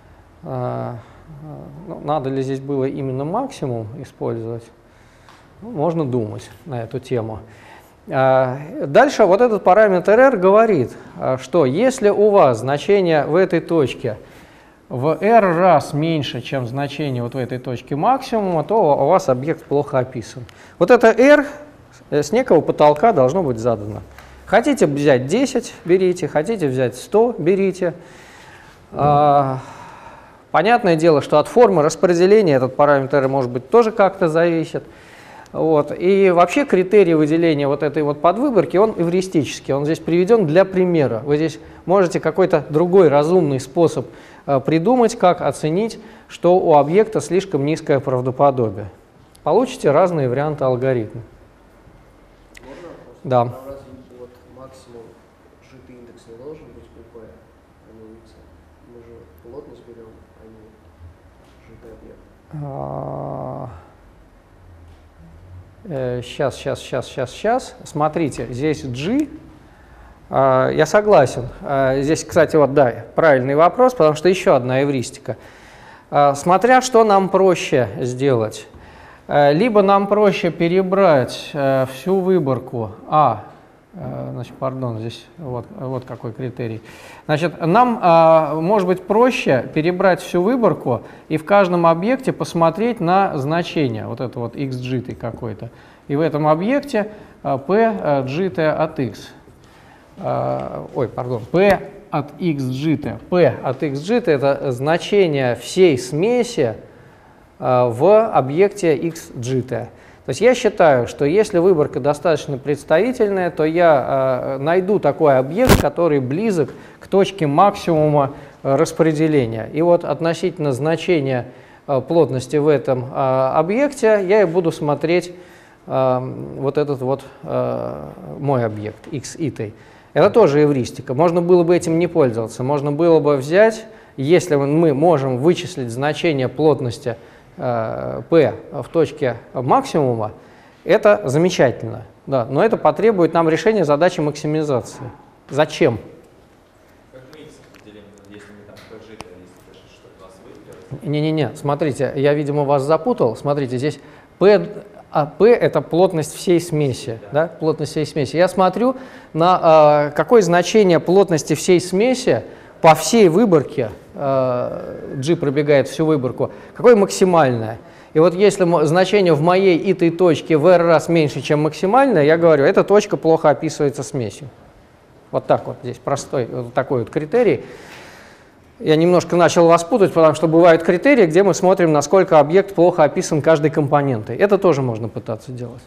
Надо ли здесь было именно максимум использовать? Ну, можно думать на эту тему. Дальше вот этот параметр r говорит, что если у вас значение в этой точке в r раз меньше, чем значение вот в этой точке максимума, то у вас объект плохо описан. Вот это r с некого потолка должно быть задано. Хотите взять 10, берите, хотите взять 100, берите. Понятное дело, что от формы распределения этот параметр может быть тоже как-то зависит. Вот. И вообще критерий выделения вот этой вот подвыборки, он эвристический, он здесь приведен для примера. Вы здесь можете какой-то другой разумный способ придумать, как оценить, что у объекта слишком низкое правдоподобие. Получите разные варианты алгоритма. Можно вопрос? Да. А разве вот максимум житый индекс не должен быть у P, а не у X? Мы же плотность берем, а не житый объект. Сейчас. Смотрите, здесь G. Я согласен. Здесь, кстати, вот да, правильный вопрос, потому что еще одна эвристика. Смотря что нам проще сделать. Либо нам проще перебрать всю выборку значит, пардон, здесь вот какой критерий. Значит, нам может быть проще перебрать всю выборку и в каждом объекте посмотреть на значение, вот это вот xgt какой-то. И в этом объекте p_gt от x. P от xgt. P от xgt это значение всей смеси в объекте xgt. То есть я считаю, что если выборка достаточно представительная, то я найду такой объект, который близок к точке максимума распределения. И вот относительно значения плотности в этом объекте я и буду смотреть вот этот вот мой объект x_it. Это тоже эвристика. Можно было бы этим не пользоваться. Можно было бы взять, если мы можем вычислить значение плотности P в точке максимума, это замечательно. Да, но это потребует нам решения задачи максимизации. Зачем? Как мы x определим, если мы там PG, если что-то у нас выиграет? Не-не-не, смотрите, я, видимо, вас запутал. Смотрите, здесь P это плотность всей смеси. Да? Плотность всей смеси. Я смотрю на какое значение плотности всей смеси по всей выборке, G пробегает всю выборку, какое максимальное. И вот если значение в моей этой точке в r раз меньше, чем максимальное, я говорю, эта точка плохо описывается смесью. Вот так вот здесь простой вот такой вот критерий. Я немножко начал вас путать, потому что бывают критерии, где мы смотрим, насколько объект плохо описан каждой компонентой. Это тоже можно пытаться делать.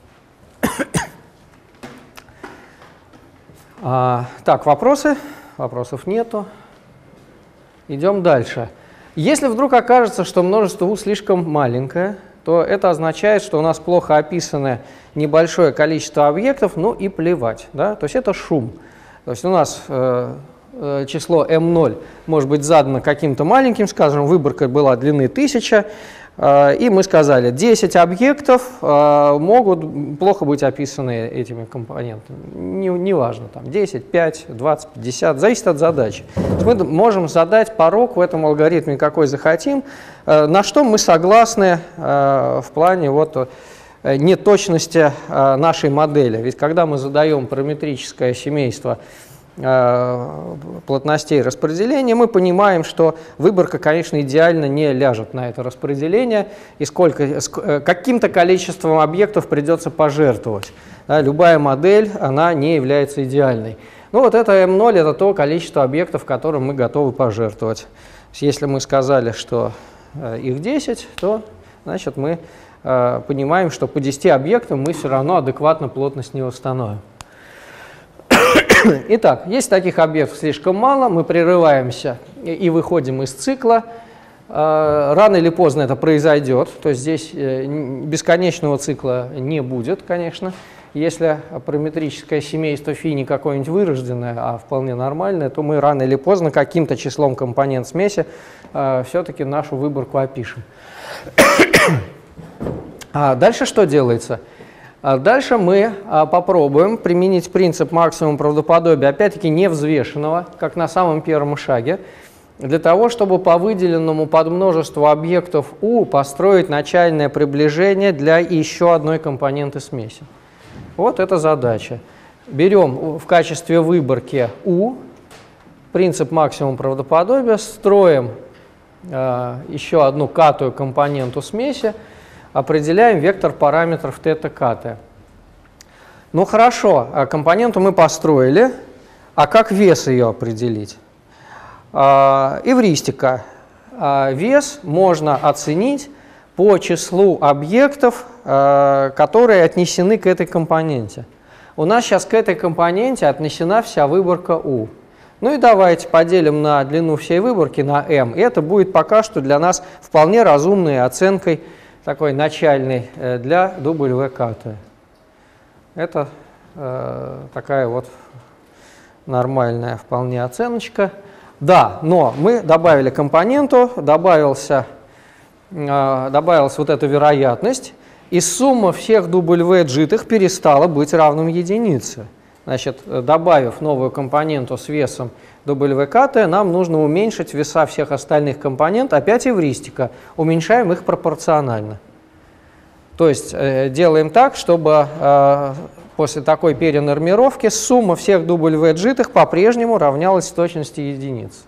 Так, вопросы? Вопросов нету. Идем дальше. Если вдруг окажется, что множество U слишком маленькое, то это означает, что у нас плохо описано небольшое количество объектов, ну и плевать. Да? То есть это шум. То есть у нас число m0 может быть задано каким-то маленьким, скажем, выборка была длины 1000, и мы сказали, 10 объектов могут плохо быть описаны этими компонентами. Неважно, там 10, 5, 20, 50, зависит от задачи. Мы можем задать порог в этом алгоритме, какой захотим, на что мы согласны в плане вот неточности нашей модели. Ведь когда мы задаем параметрическое семейство плотностей распределения, мы понимаем, что выборка, конечно, идеально не ляжет на это распределение, и каким-то количеством объектов придется пожертвовать. Да, любая модель, она не является идеальной. Ну вот это m0 – это то количество объектов, которым мы готовы пожертвовать. Если мы сказали, что их 10, то значит мы понимаем, что по 10 объектам мы все равно адекватно плотность не восстановим. Итак, если таких объектов слишком мало, мы прерываемся и выходим из цикла. Рано или поздно это произойдет, то есть здесь бесконечного цикла не будет, конечно. Если параметрическое семейство φ не какое-нибудь вырожденное, а вполне нормальное, то мы рано или поздно каким-то числом компонент смеси все-таки нашу выборку опишем. А дальше что делается? Дальше мы попробуем применить принцип максимум правдоподобия, опять-таки не взвешенного, как на самом первом шаге, для того, чтобы по выделенному подмножеству объектов U построить начальное приближение для еще одной компоненты смеси. Вот эта задача. Берем в качестве выборки U, принцип максимум правдоподобия, строим еще одну катую компоненту смеси, определяем вектор параметров θ-кт. Ну хорошо, компоненту мы построили, а как вес ее определить? Эвристика. Вес можно оценить по числу объектов, которые отнесены к этой компоненте. У нас сейчас к этой компоненте отнесена вся выборка U. Ну и давайте поделим на длину всей выборки на m. И это будет пока что для нас вполне разумной оценкой, такой начальной, для wkt. Это такая вот нормальная вполне оценочка. Да, но мы добавили компоненту, добавилась вот эта вероятность, и сумма всех w-джитых перестала быть равным единице. Значит, добавив новую компоненту с весом wkt, нам нужно уменьшить веса всех остальных компонент, опять эвристика, уменьшаем их пропорционально. То есть делаем так, чтобы после такой перенормировки сумма всех w-джитых по-прежнему равнялась в точности единиц.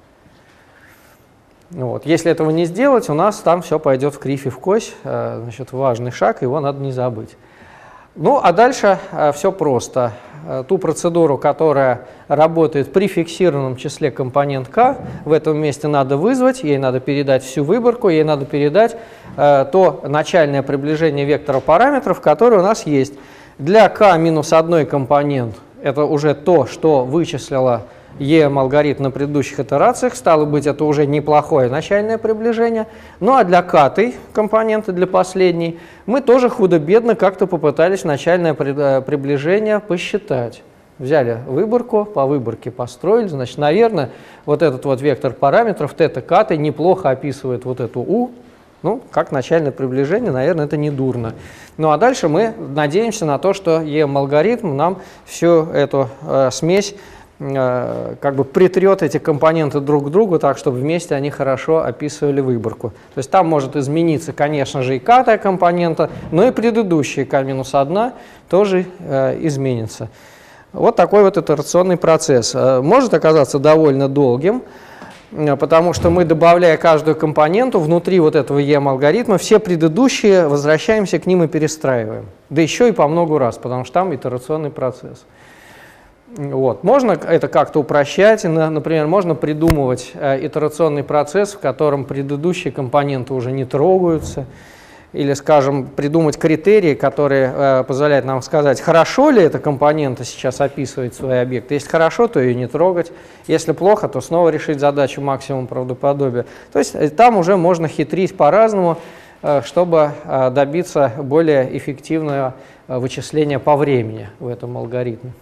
Вот. Если этого не сделать, у нас там все пойдет в кривь и в кось. Значит, важный шаг, его надо не забыть. Ну, а дальше все просто. Ту процедуру, которая работает при фиксированном числе компонент k, в этом месте надо вызвать, ей надо передать всю выборку, ей надо передать то начальное приближение вектора параметров, которое у нас есть. Для k минус одной компонент, это уже то, что вычислила EM-алгоритм на предыдущих итерациях, стало быть, это уже неплохое начальное приближение. Ну а для k-той компоненты, для последней, мы тоже худо-бедно как-то попытались начальное приближение посчитать. Взяли выборку, по выборке построили, значит, наверное, вот этот вот вектор параметров θ-кт неплохо описывает вот эту U. Ну, как начальное приближение, наверное, это не дурно. Ну а дальше мы надеемся на то, что EM-алгоритм нам всю эту смесь как бы притрет эти компоненты друг к другу так, чтобы вместе они хорошо описывали выборку. То есть там может измениться, конечно же, и k-тая компонента, но и предыдущая k-1 тоже изменится. Вот такой вот итерационный процесс. Может оказаться довольно долгим, потому что мы, добавляя каждую компоненту внутри вот этого EM-алгоритма, все предыдущие возвращаемся к ним и перестраиваем. Да еще и по много раз, потому что там итерационный процесс. Вот. Можно это как-то упрощать, например, можно придумывать итерационный процесс, в котором предыдущие компоненты уже не трогаются, или, скажем, придумать критерии, которые позволяют нам сказать, хорошо ли эта компонента сейчас описывает свои объекты. Если хорошо, то ее не трогать, если плохо, то снова решить задачу максимум правдоподобия. То есть там уже можно хитрить по-разному, чтобы добиться более эффективного вычисления по времени в этом алгоритме.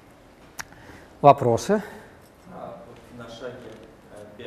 Вопросы? На шаге 5,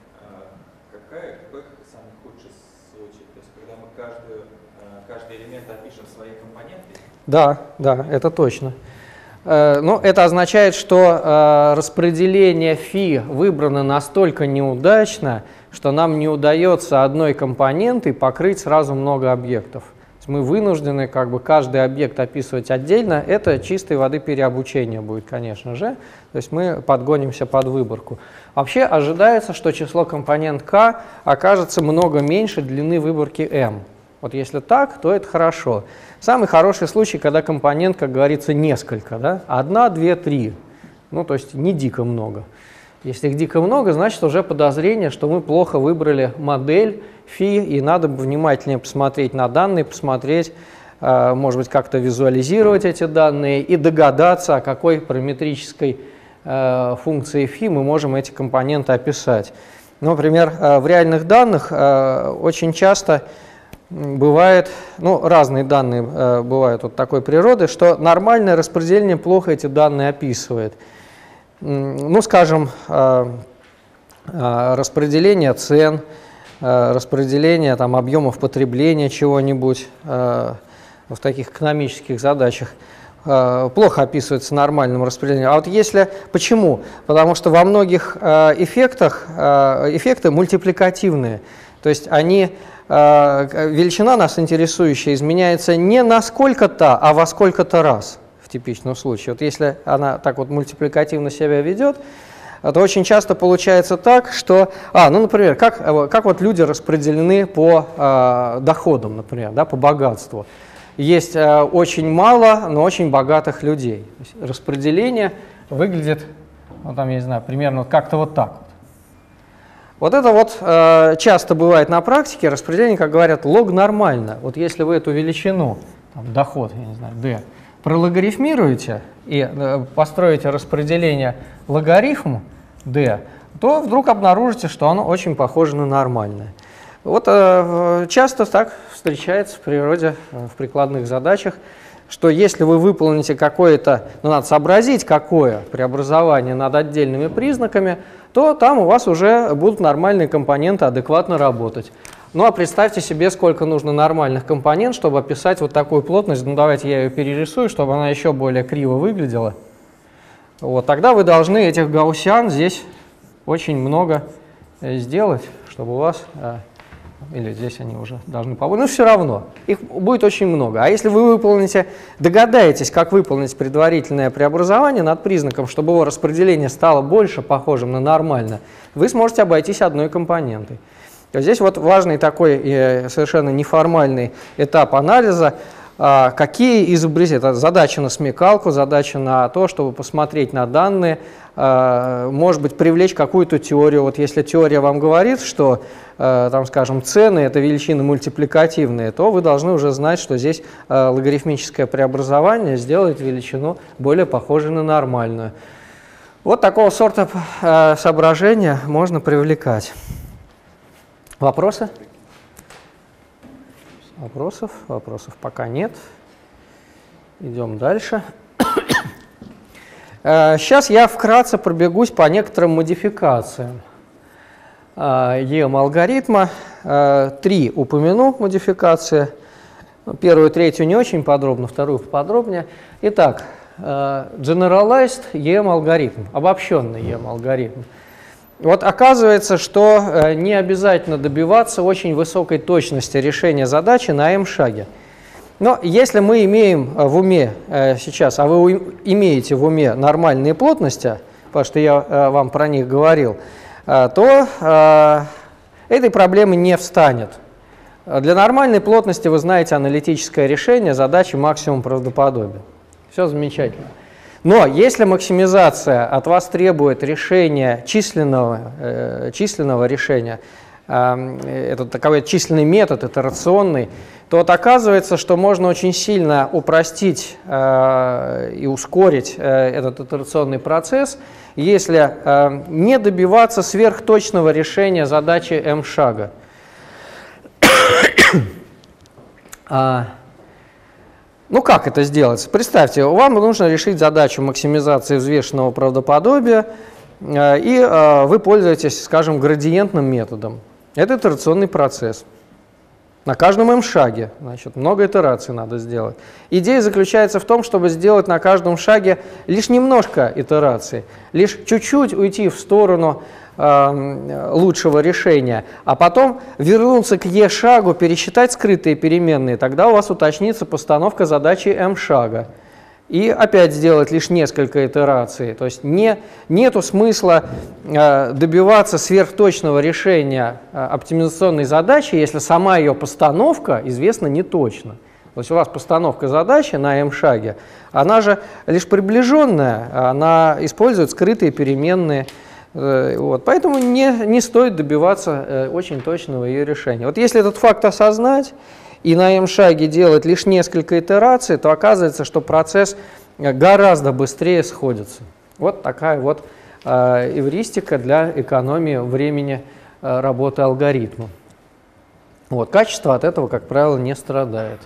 какой самый худший случай? То есть, когда мы каждый элемент опишем своей компонентой? Да, это точно. Ну, это означает, что распределение φ выбрано настолько неудачно, что нам не удается одной компонентой покрыть сразу много объектов. Мы вынуждены как бы каждый объект описывать отдельно. Это чистой воды переобучение будет, конечно же. То есть мы подгонимся под выборку. Вообще ожидается, что число компонент k окажется много меньше длины выборки m. Вот если так, то это хорошо. Самый хороший случай, когда компонент, как говорится, несколько. Да? 1, 2, 3. Ну, то есть не дико много. Если их дико много, значит уже подозрение, что мы плохо выбрали модель φ, и надо бы внимательнее посмотреть на данные, посмотреть, может быть, как-то визуализировать эти данные и догадаться, о какой параметрической функции φ мы можем эти компоненты описать. Например, в реальных данных очень часто бывает, ну, разные данные бывают вот такой природы, что нормальное распределение плохо эти данные описывает. Ну, скажем, распределение цен, распределение там, объемов потребления чего-нибудь в таких экономических задачах плохо описывается нормальным распределением. А вот если... Почему? Потому что во многих эффектах эффекты мультипликативные. То есть они, величина нас интересующая изменяется не на сколько-то, а во сколько-то раз в типичном случае. Вот если она так вот мультипликативно себя ведет, то очень часто получается так, что... ну, например, как вот люди распределены по доходам, например, да, по богатству. Есть очень мало, но очень богатых людей. То есть распределение выглядит, ну, там, я не знаю, примерно как-то вот так вот. Вот это вот часто бывает на практике, распределение, как говорят, лог нормально. Вот если вы эту величину, там, доход, я не знаю, d, прологарифмируете и построите распределение логарифм d, то вдруг обнаружите, что оно очень похоже на нормальное. Вот часто так встречается в природе, в прикладных задачах, что если вы выполните какое-то, ну, надо сообразить, какое преобразование над отдельными признаками, то там у вас уже будут нормальные компоненты адекватно работать. Ну а представьте себе, сколько нужно нормальных компонентов, чтобы описать вот такую плотность. Ну давайте я ее перерисую, чтобы она еще более криво выглядела. Вот, тогда вы должны этих гауссиан здесь очень много сделать, чтобы у вас... или здесь они уже должны побольше, но все равно, их будет очень много. А если вы догадаетесь, как выполнить предварительное преобразование над признаком, чтобы его распределение стало больше похожим на нормально, вы сможете обойтись одной компонентой. Здесь вот важный такой совершенно неформальный этап анализа, какие изобретения, это задача на смекалку, задача на то, чтобы посмотреть на данные, может быть, привлечь какую-то теорию. Вот если теория вам говорит, что, там, скажем, цены – это величины мультипликативные, то вы должны уже знать, что здесь логарифмическое преобразование сделает величину более похожей на нормальную. Вот такого сорта соображения можно привлекать. Вопросы? Вопросов пока нет. Идем дальше. Сейчас я вкратце пробегусь по некоторым модификациям EM-алгоритма. 3 упомяну модификации. Первую, третью не очень подробно, вторую поподробнее. Итак, Generalized EM-алгоритм, обобщенный EM-алгоритм. Вот оказывается, что не обязательно добиваться очень высокой точности решения задачи на m-шаге. Но если мы имеем в уме сейчас, а вы имеете в уме нормальные плотности, потому что я вам про них говорил, то этой проблемы не встанет. Для нормальной плотности вы знаете аналитическое решение задачи максимум правдоподобия. Все замечательно. Но если максимизация от вас требует решения численного решения, это такой численный метод, итерационный, то вот оказывается, что можно очень сильно упростить и ускорить этот итерационный процесс, если не добиваться сверхточного решения задачи m-шага. Ну как это сделать? Представьте, вам нужно решить задачу максимизации взвешенного правдоподобия, и вы пользуетесь, скажем, градиентным методом. Это итерационный процесс. На каждом m-шаге, значит, много итераций надо сделать. Идея заключается в том, чтобы сделать на каждом шаге лишь немножко итераций, лишь чуть-чуть уйти в сторону лучшего решения, а потом вернуться к e-шагу, пересчитать скрытые переменные, тогда у вас уточнится постановка задачи m-шага. И опять сделать лишь несколько итераций. То есть нету смысла добиваться сверхточного решения оптимизационной задачи, если сама ее постановка известна не точно. То есть у вас постановка задачи на m-шаге, она же лишь приближенная, она использует скрытые переменные. Вот. Поэтому не стоит добиваться очень точного ее решения. Вот если этот факт осознать и на m-шаге делать лишь несколько итераций, то оказывается, что процесс гораздо быстрее сходится. Вот такая вот эвристика для экономии времени работы алгоритма. Вот. Качество от этого, как правило, не страдает.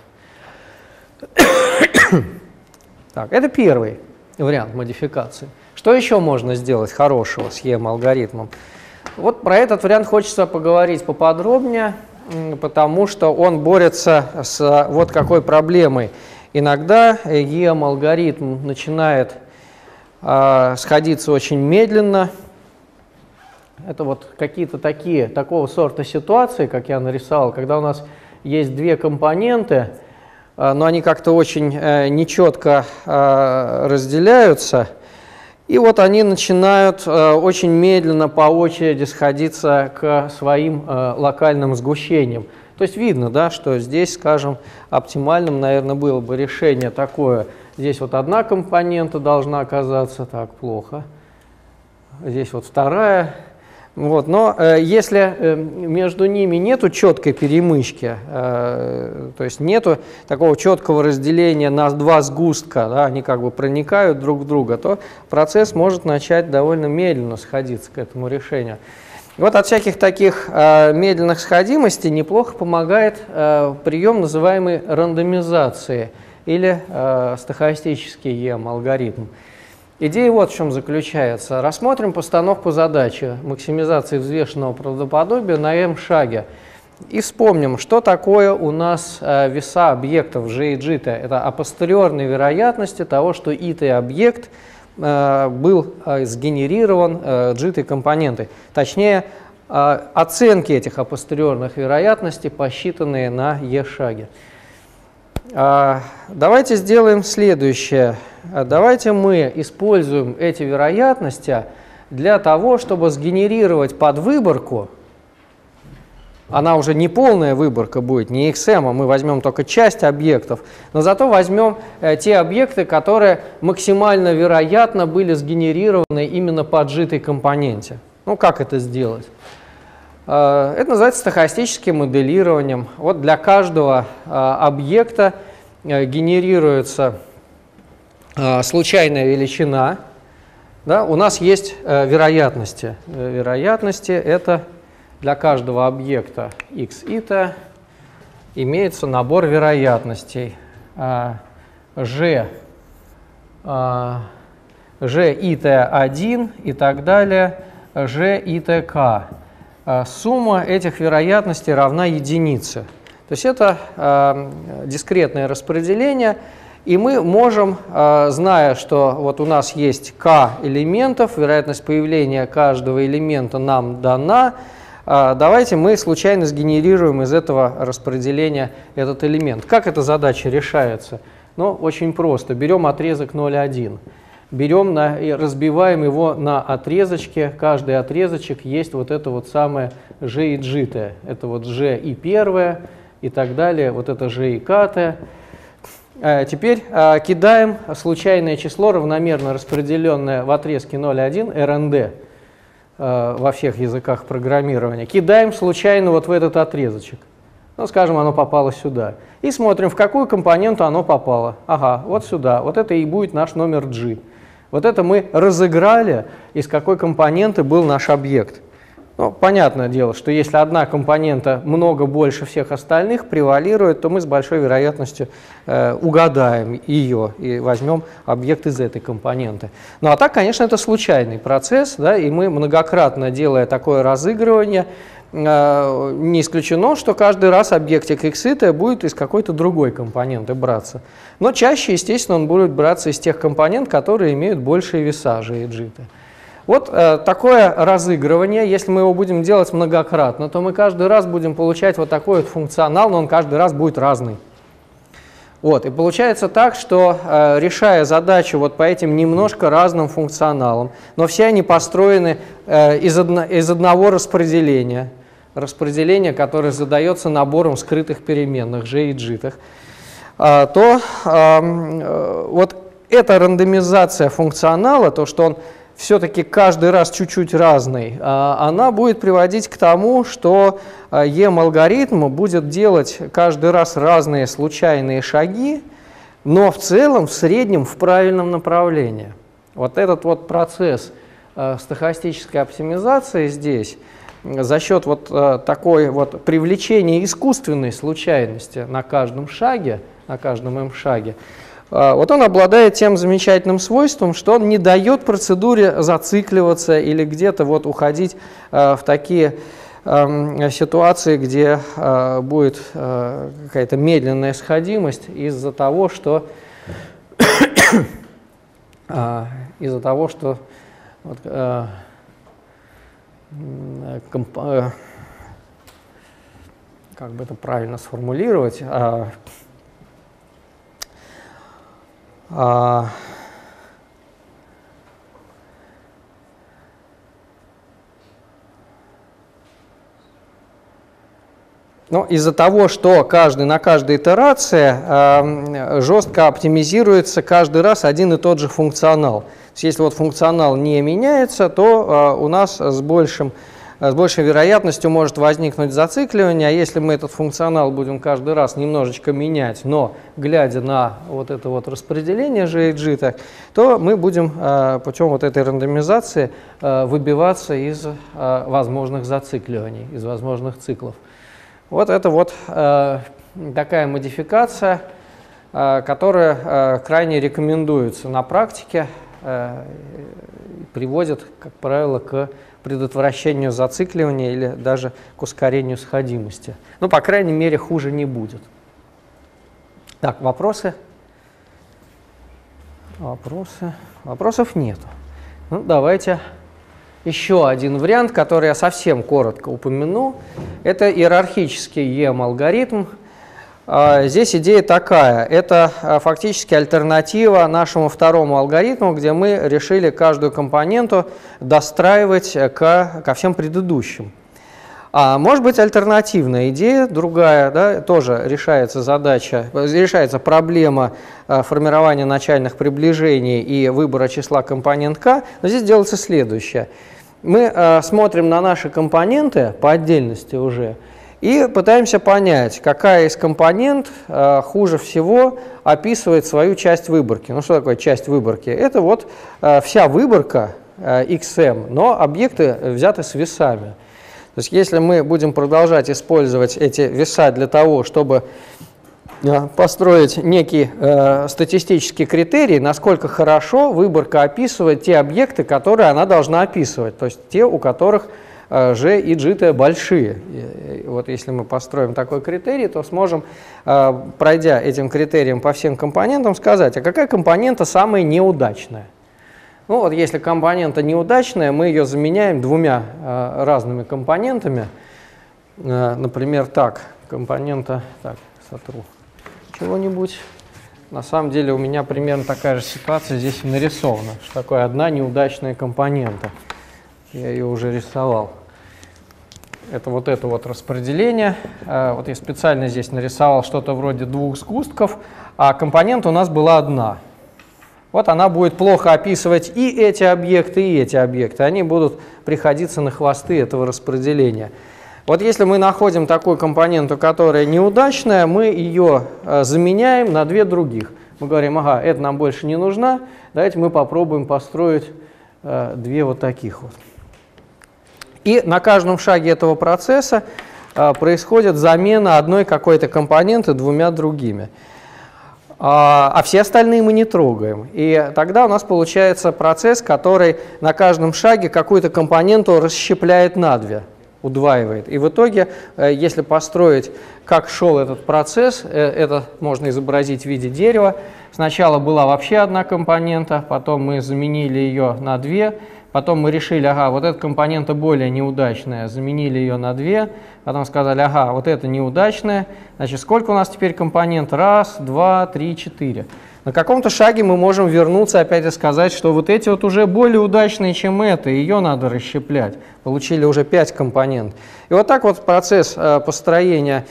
Так, это первый вариант модификации. Что еще можно сделать хорошего с EM-алгоритмом? Вот про этот вариант хочется поговорить поподробнее, потому что он борется с вот какой проблемой. Иногда EM-алгоритм начинает сходиться очень медленно. Это вот какие-то такого сорта ситуации, как я нарисовал, когда у нас есть две компоненты, но они как-то очень нечетко разделяются. И вот они начинают очень медленно по очереди сходиться к своим локальным сгущениям. То есть видно, да, что здесь, скажем, оптимальным, наверное, было бы решение такое. Здесь вот одна компонента должна оказаться, так, плохо. Здесь вот вторая. Вот, но если между ними нету четкой перемычки, то есть нету такого четкого разделения на два сгустка, да, они как бы проникают друг в друга, то процесс может начать довольно медленно сходиться к этому решению. И вот от всяких таких медленных сходимостей неплохо помогает прием, называемый рандомизацией или стохастический EM-алгоритм. Идея вот в чем заключается. Рассмотрим постановку задачи максимизации взвешенного правдоподобия на m-шаге. И вспомним, что такое у нас веса объектов g и g. Это апостериорные вероятности того, что итый объект был сгенерирован g-той компонентой. Точнее, оценки этих апостериорных вероятностей, посчитанные на e-шаге. Давайте сделаем следующее. Давайте мы используем эти вероятности для того, чтобы сгенерировать подвыборку. Она уже не полная выборка будет, не XM, а мы возьмем только часть объектов, но зато возьмем те объекты, которые максимально вероятно были сгенерированы именно по g-той компоненте. Ну, как это сделать? Это называется стохастическим моделированием. Вот для каждого объекта генерируется случайная величина. Да? У нас есть вероятности. Вероятности — это для каждого объекта x ита имеется набор вероятностей g ита 1 и так далее, g ита k. Сумма этих вероятностей равна единице. То есть это дискретное распределение, и мы можем, зная, что вот у нас есть k элементов, вероятность появления каждого элемента нам дана, давайте мы случайно сгенерируем из этого распределения этот элемент. Как эта задача решается? Ну, очень просто. Берем отрезок 0,1. Берем и разбиваем его на отрезочки. Каждый отрезочек есть вот это вот самое g и g. Это вот g и первое и так далее. Вот это g и k. Теперь кидаем случайное число, равномерно распределенное в отрезке 0,1, RND во всех языках программирования. Кидаем случайно вот в этот отрезочек. Ну, скажем, оно попало сюда. И смотрим, в какую компоненту оно попало. Ага, вот сюда. Вот это и будет наш номер g. Вот это мы разыграли, из какой компоненты был наш объект. Ну, понятное дело, что если одна компонента много больше всех остальных превалирует, то мы с большой вероятностью угадаем ее и возьмем объект из этой компоненты. Ну а так, конечно, это случайный процесс, да, и мы многократно, делая такое разыгрывание, не исключено, что каждый раз объектик x будет из какой-то другой компоненты браться. Но чаще, естественно, он будет браться из тех компонент, которые имеют большие веса g и g. Вот такое разыгрывание, если мы его будем делать многократно, то мы каждый раз будем получать вот такой вот функционал, но он каждый раз будет разный. Вот, и получается так, что решая задачу вот по этим немножко разным функционалам, но все они построены из одного распределения, которое задается набором скрытых переменных g и g, то вот эта рандомизация функционала, то, что он все-таки каждый раз чуть-чуть разный, она будет приводить к тому, что EM-алгоритм будет делать каждый раз разные случайные шаги, но в целом, в среднем, в правильном направлении. Вот этот вот процесс стохастической оптимизации здесь за счет вот такой вот привлечения искусственной случайности на каждом шаге, на каждом M-шаге, вот он обладает тем замечательным свойством, что он не дает процедуре зацикливаться или где-то вот уходить в такие ситуации, где будет какая-то медленная сходимость из-за того, что вот, как бы это правильно сформулировать, но из-за того, что на каждой итерации жестко оптимизируется каждый раз один и тот же функционал. То есть, если вот функционал не меняется, то у нас с большей вероятностью может возникнуть зацикливание, а если мы этот функционал будем каждый раз немножечко менять, но глядя на вот это вот распределение GHG, то мы будем путем вот этой рандомизации выбиваться из возможных зацикливаний, из возможных циклов. Вот это вот такая модификация, которая крайне рекомендуется на практике, приводит, как правило, к предотвращению зацикливания или даже к ускорению сходимости. Ну, по крайней мере, хуже не будет. Так, вопросы? Вопросов нету. Ну, давайте еще один вариант, который я совсем коротко упомяну. Это иерархический EM-алгоритм. Здесь идея такая. Это фактически альтернатива нашему второму алгоритму, где мы решили каждую компоненту достраивать ко всем предыдущим. Может быть альтернативная идея, другая, да, тоже решается проблема формирования начальных приближений и выбора числа компонент K, но здесь делается следующее. Мы смотрим на наши компоненты по отдельности уже и пытаемся понять, какая из компонент хуже всего описывает свою часть выборки. Ну что такое часть выборки? Это вот вся выборка XM, но объекты взяты с весами. То есть если мы будем продолжать использовать эти веса для того, чтобы построить некий статистический критерий, насколько хорошо выборка описывает те объекты, которые она должна описывать, то есть те, у которых G и G большие. И вот если мы построим такой критерий, то сможем, пройдя этим критерием по всем компонентам, сказать, а какая компонента самая неудачная. Ну вот если компонента неудачная, мы ее заменяем двумя разными компонентами. Например, так, компонента, так, сотру чего-нибудь. На самом деле у меня примерно такая же ситуация здесь нарисована, что такое одна неудачная компонента. Я ее уже рисовал. Это вот распределение. Вот я специально здесь нарисовал что-то вроде двух сгустков, а компонента у нас была одна. Вот она будет плохо описывать и эти объекты. Они будут приходиться на хвосты этого распределения. Вот если мы находим такую компоненту, которая неудачная, мы ее заменяем на две других. Мы говорим, ага, это нам больше не нужна, давайте мы попробуем построить две вот таких вот. И на каждом шаге этого процесса происходит замена одной какой-то компоненты двумя другими. А все остальные мы не трогаем. И тогда у нас получается процесс, который на каждом шаге какую-то компоненту расщепляет на две, удваивает. И в итоге, если построить, как шел этот процесс, это можно изобразить в виде дерева. Сначала была вообще одна компонента, потом мы заменили ее на две, потом мы решили, ага, вот эта компонента более неудачная, заменили ее на две, потом сказали, ага, вот это неудачная, значит, сколько у нас теперь компонент? Раз, два, три, четыре. На каком-то шаге мы можем вернуться опять и сказать, что вот эти вот уже более удачные, чем это, ее надо расщеплять. Получили уже 5 компонент. И вот так вот процесс построения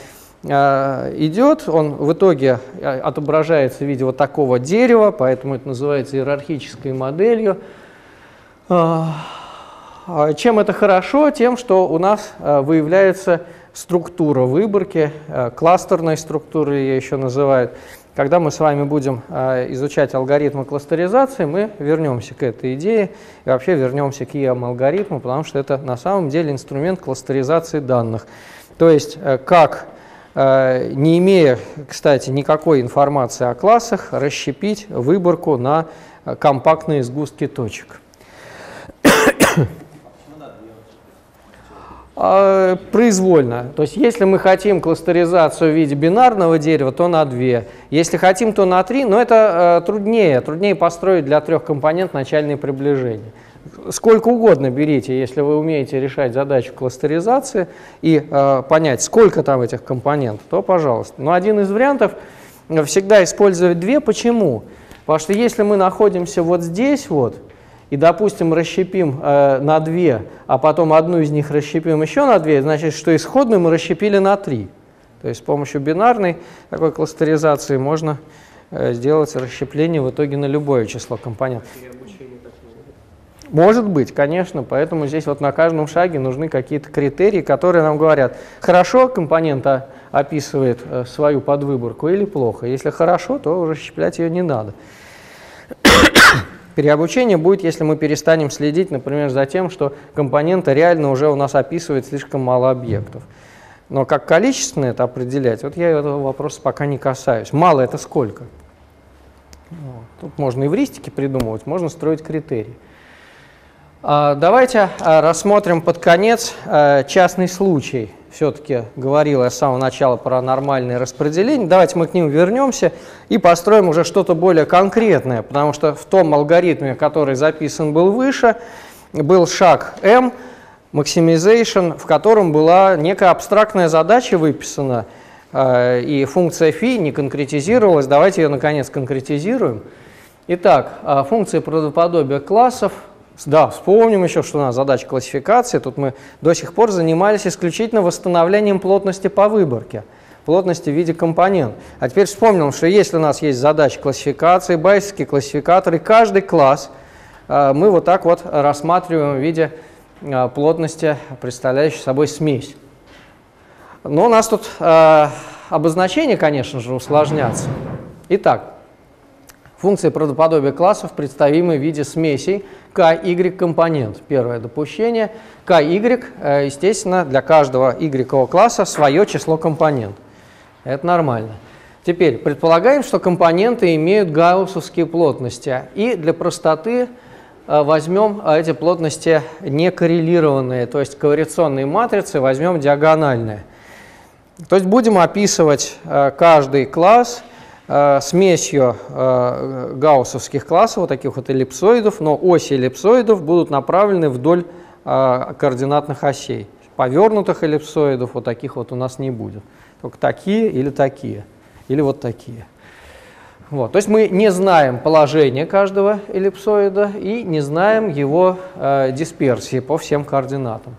идет, он в итоге отображается в виде вот такого дерева, поэтому это называется иерархической моделью. Чем это хорошо? Тем, что у нас выявляется структура выборки, кластерная структура ее еще называют. Когда мы с вами будем изучать алгоритмы кластеризации, мы вернемся к этой идее и вообще вернемся к EM-алгоритму, потому что это на самом деле инструмент кластеризации данных. То есть как, не имея, кстати, никакой информации о классах, расщепить выборку на компактные сгустки точек. Произвольно. То есть если мы хотим кластеризацию в виде бинарного дерева, то на 2. Если хотим, то на 3, но это труднее построить для 3 компонент начальные приближения. Сколько угодно берите, если вы умеете решать задачу кластеризации и понять, сколько там этих компонентов, то пожалуйста. Но один из вариантов всегда использовать 2. Почему? Потому что если мы находимся вот здесь вот, и, допустим, расщепим на 2, а потом одну из них расщепим еще на 2, значит, что исходную мы расщепили на 3. То есть с помощью бинарной такой кластеризации можно сделать расщепление в итоге на любое число компонентов. Может быть, конечно, поэтому здесь вот на каждом шаге нужны какие-то критерии, которые нам говорят, хорошо компонент описывает свою подвыборку или плохо. Если хорошо, то расщеплять ее не надо. Переобучение будет, если мы перестанем следить, например, за тем, что компонента реально уже у нас описывает слишком мало объектов. Но как количественно это определять, вот я этого вопроса пока не касаюсь. Мало — это сколько? Тут можно эвристики придумывать, можно строить критерии. Давайте рассмотрим под конец частный случай. Все-таки говорил я с самого начала про нормальное распределение. Давайте мы к ним вернемся и построим уже что-то более конкретное, потому что в том алгоритме, который записан был выше, был шаг M, maximization, в котором была некая абстрактная задача выписана, и функция φ не конкретизировалась. Давайте ее, наконец, конкретизируем. Итак, функция правдоподобия классов. Да, вспомним еще, что у нас задача классификации. Тут мы до сих пор занимались исключительно восстановлением плотности по выборке, плотности в виде компонент. А теперь вспомним, что если у нас есть задача классификации, байесовские классификаторы, каждый класс мы вот так вот рассматриваем в виде плотности, представляющей собой смесь. Но у нас тут обозначения, конечно же, усложнятся. Итак, функции правдоподобия классов представимы в виде смесей ky компонент. Первое допущение. ky, естественно, для каждого y класса свое число компонент. Это нормально. Теперь предполагаем, что компоненты имеют гауссовские плотности. И для простоты возьмем эти плотности некоррелированные, то есть ковариационные матрицы возьмем диагональные. То есть будем описывать каждый класс смесью гауссовских классов, вот таких вот эллипсоидов, но оси эллипсоидов будут направлены вдоль координатных осей. Повернутых эллипсоидов вот таких вот у нас не будет. Только такие, или вот такие. Вот. То есть мы не знаем положение каждого эллипсоида и не знаем его дисперсии по всем координатам.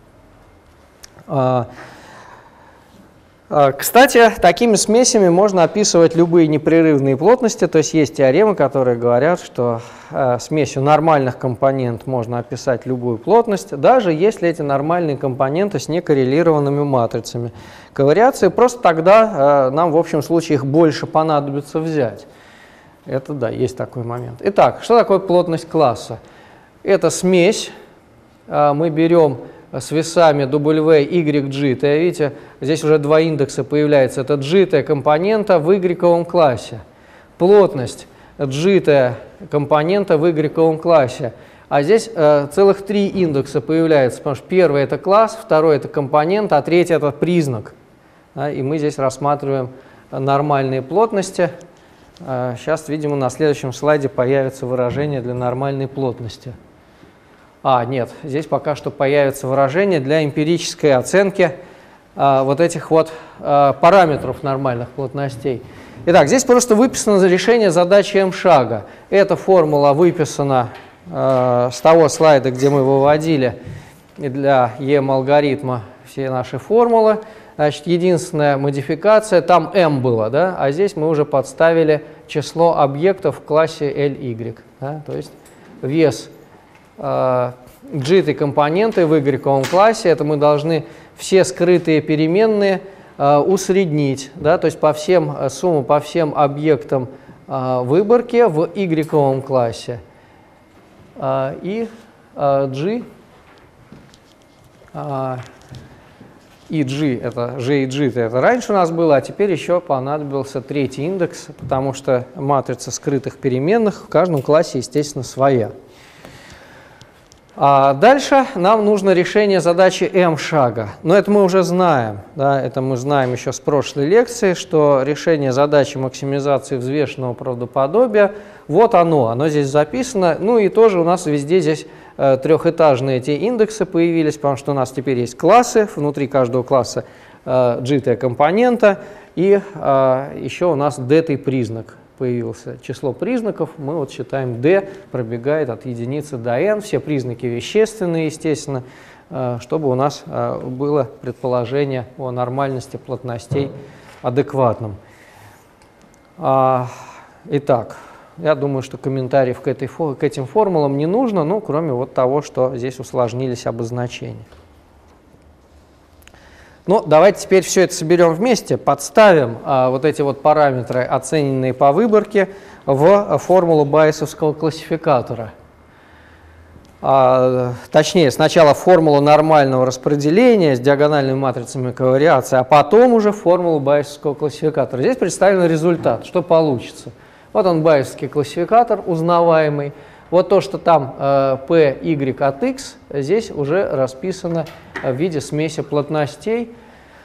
Кстати, такими смесями можно описывать любые непрерывные плотности, то есть есть теоремы, которые говорят, что смесью нормальных компонентов можно описать любую плотность, даже если эти нормальные компоненты с некоррелированными матрицами. Ковариации просто тогда нам в общем случае их больше понадобится взять. Это да, есть такой момент. Итак, что такое плотность класса? Это смесь, мы берем с весами W, Y, G. Видите, здесь уже два индекса появляются. Это G компонента в Y классе. Плотность G компонента в Y классе. А здесь целых 3 индекса появляется, потому что первый это класс, второй это компонент, а третий это признак. Да, и мы здесь рассматриваем нормальные плотности. Сейчас, видимо, на следующем слайде появится выражение для нормальной плотности. Нет, здесь пока что появится выражение для эмпирической оценки вот этих вот параметров нормальных плотностей. Итак, здесь просто выписано решение задачи m-шага. Эта формула выписана с того слайда, где мы выводили для EM-алгоритма все наши формулы. Значит, единственная модификация, там m было, да, а здесь мы уже подставили число объектов в классе LY. Да, то есть вес G компоненты в Y классе, это мы должны все скрытые переменные усреднить, да, то есть сумму по всем объектам выборки в Y классе. И G и G, это G и G, это раньше у нас было, а теперь еще понадобился третий индекс, потому что матрица скрытых переменных в каждом классе, естественно, своя. А дальше нам нужно решение задачи m шага. Но это мы уже знаем, да, это мы знаем еще с прошлой лекции, что решение задачи максимизации взвешенного правдоподобия, вот оно здесь записано. Ну и тоже у нас везде здесь трехэтажные эти индексы появились, потому что у нас теперь есть классы, внутри каждого класса G компонента, и еще у нас D признак появился. Число признаков мы вот считаем D пробегает от единицы до n, все признаки вещественные, естественно, чтобы у нас было предположение о нормальности плотностей адекватном. Итак, я думаю, что комментариев к этим формулам не нужно, ну, кроме вот того, что здесь усложнились обозначения. Ну, давайте теперь все это соберем вместе, подставим вот эти вот параметры, оцененные по выборке, в формулу байесовского классификатора. Точнее, сначала формулу нормального распределения с диагональными матрицами ковариации, а потом уже формулу байесовского классификатора. Здесь представлен результат, что получится. Вот он, байесовский классификатор, узнаваемый. Вот то, что там p, y от x, здесь уже расписано в виде смеси плотностей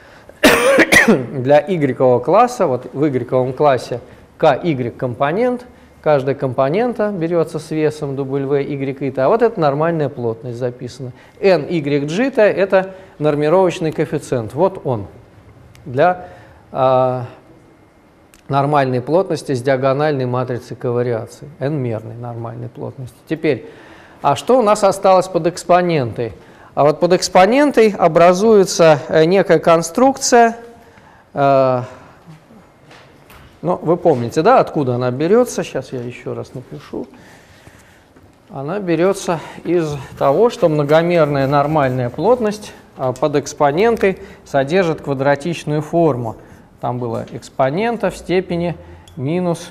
для y класса. Вот в y классе ky компонент, каждая компонента берется с весом w, y и t. А вот это нормальная плотность записана. n, y, g это нормировочный коэффициент. Вот он для нормальной плотности с диагональной матрицей ковариации, n-мерной нормальной плотности. Теперь, а что у нас осталось под экспонентой? А вот под экспонентой образуется некая конструкция, ну, вы помните, да, откуда она берется? Сейчас я еще раз напишу. Она берется из того, что многомерная нормальная плотность под экспонентой содержит квадратичную форму. Там было экспонента в степени минус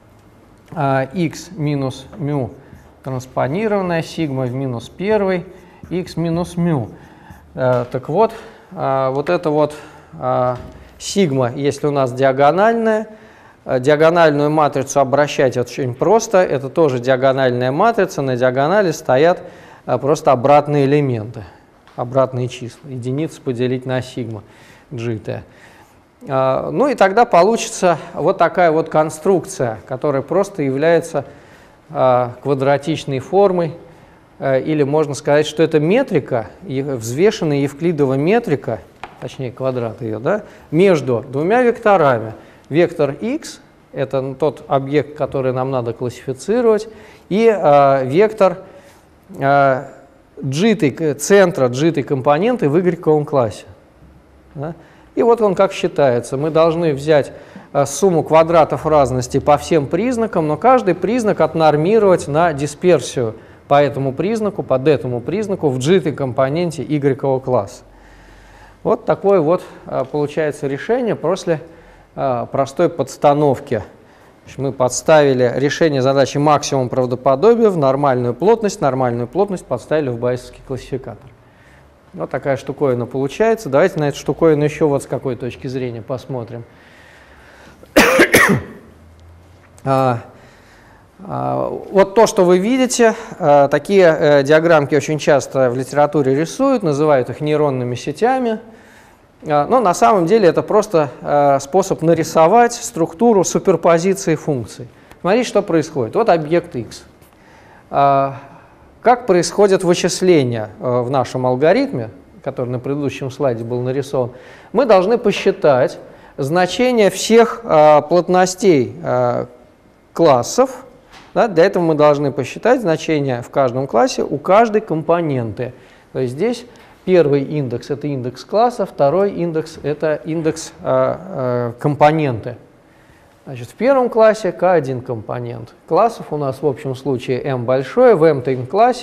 x минус μ транспонированная, сигма в минус 1, x минус μ. Так вот, вот это вот сигма, если у нас диагональная, диагональную матрицу обращать очень просто, это тоже диагональная матрица, на диагонали стоят просто обратные элементы, обратные числа, единицы поделить на сигма, gt. Ну и тогда получится вот такая вот конструкция, которая просто является квадратичной формой, или можно сказать, что это метрика, взвешенная евклидова метрика, точнее квадрат ее, да, между двумя векторами. Вектор x – это тот объект, который нам надо классифицировать, и вектор центра g компоненты в y классе. Да? И вот он как считается. Мы должны взять сумму квадратов разности по всем признакам, но каждый признак отнормировать на дисперсию по этому признаку, под этому признаку в g-компоненте y класса. Вот такое вот получается решение после простой подстановки. Мы подставили решение задачи максимум правдоподобия в нормальную плотность подставили в байесовский классификатор. Вот такая штуковина получается. Давайте на эту штуковину еще вот с какой точки зрения посмотрим. Вот то, что вы видите, такие диаграммки очень часто в литературе рисуют, называют их нейронными сетями. Но на самом деле это просто способ нарисовать структуру суперпозиции функций. Смотрите, что происходит. Вот объект x. Как происходят вычисления в нашем алгоритме, который на предыдущем слайде был нарисован? Мы должны посчитать значение всех плотностей классов. Да? Для этого мы должны посчитать значение в каждом классе у каждой компоненты. То есть здесь первый индекс – это индекс класса, второй индекс – это индекс компоненты. Значит, в первом классе K1 компонент. Классов у нас в общем случае m большое, в m-классе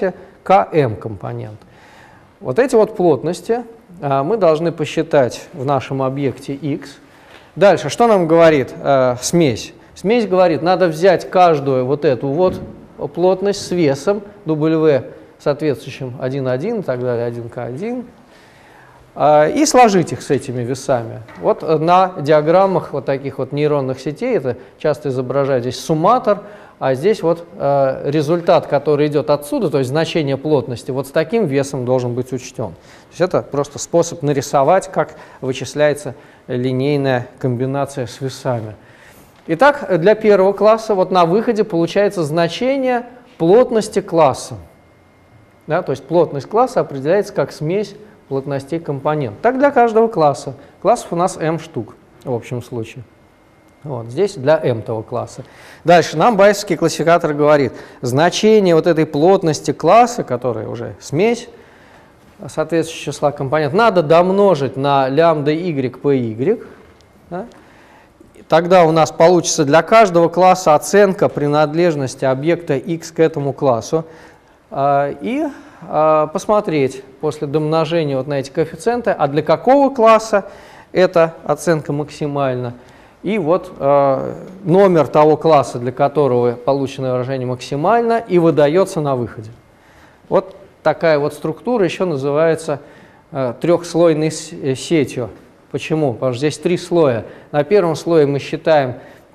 km компонент. Вот эти вот плотности мы должны посчитать в нашем объекте x. Дальше, что нам говорит смесь? Смесь говорит, надо взять каждую вот эту вот плотность с весом W соответствующим 1,1 и так далее, 1К1, и сложить их с этими весами. Вот на диаграммах вот таких вот нейронных сетей, это часто изображают здесь сумматор, а здесь вот результат, который идет отсюда, то есть значение плотности, вот с таким весом должен быть учтен. То есть это просто способ нарисовать, как вычисляется линейная комбинация с весами. Итак, для первого класса вот на выходе получается значение плотности класса. Да, то есть плотность класса определяется как смесь плотностей компонент. Так для каждого класса. Классов у нас m штук в общем случае. Вот, здесь для m-того класса. Дальше нам байесовский классификатор говорит, значение вот этой плотности класса, которая уже смесь соответствующего числа компонент, надо домножить на лямбда y по y. Да? Тогда у нас получится для каждого класса оценка принадлежности объекта x к этому классу. И посмотреть после домножения вот на эти коэффициенты, а для какого класса эта оценка максимальна. И вот номер того класса, для которого полученное выражение максимально, и выдается на выходе. Вот такая вот структура еще называется трехслойной сетью. Почему? Потому что здесь 3 слоя. На первом слое мы считаем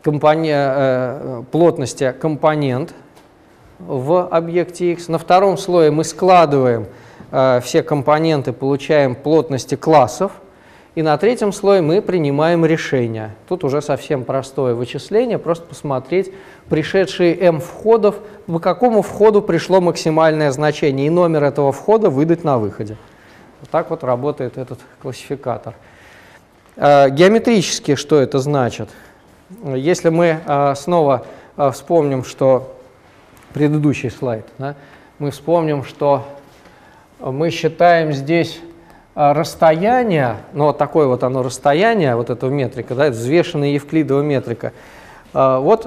плотности компонент в объекте x. На втором слое мы складываем все компоненты, получаем плотности классов. И на третьем слое мы принимаем решение. Тут уже совсем простое вычисление, просто посмотреть пришедшие m входов, по какому входу пришло максимальное значение, и номер этого входа выдать на выходе. Вот так вот работает этот классификатор. Геометрически что это значит? Если мы снова вспомним, что предыдущий слайд, да, мы вспомним, что мы считаем здесь расстояние, ну вот такое вот оно расстояние, вот этого метрика, да, это взвешенная евклидова метрика. Вот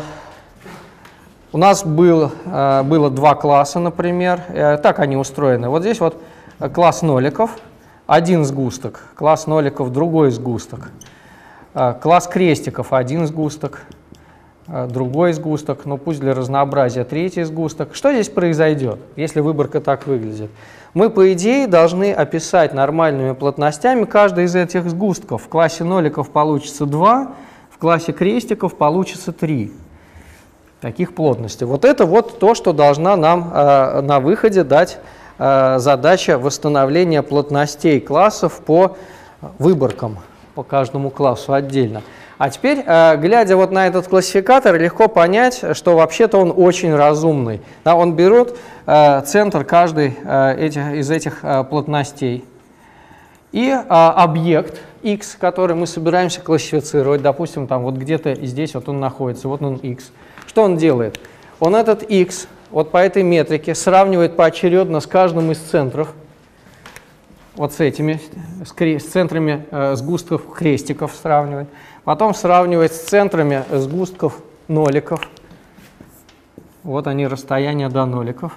у нас было 2 класса, например, так они устроены. Вот здесь вот класс ноликов, один сгусток, класс ноликов, другой сгусток, класс крестиков, один сгусток, другой сгусток, но пусть для разнообразия третий сгусток. Что здесь произойдет, если выборка так выглядит? Мы, по идее, должны описать нормальными плотностями каждый из этих сгустков. В классе ноликов получится 2, в классе крестиков получится 3 таких плотностей. Вот это вот то, что должна нам на выходе дать задача восстановления плотностей классов по выборкам, по каждому классу отдельно. А теперь, глядя вот на этот классификатор, легко понять, что вообще-то он очень разумный. Да, он берет центр каждой из этих плотностей и объект x, который мы собираемся классифицировать, допустим, там вот где-то здесь вот он находится, вот он x. Что он делает? Он этот x вот по этой метрике сравнивает поочередно с каждым из центров, вот с этими, с центрами сгустков крестиков сравнивает. Потом сравнивает с центрами сгустков ноликов. Вот они, расстояние до ноликов.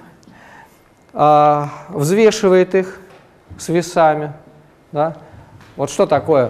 Взвешивает их с весами. Да? Вот что такое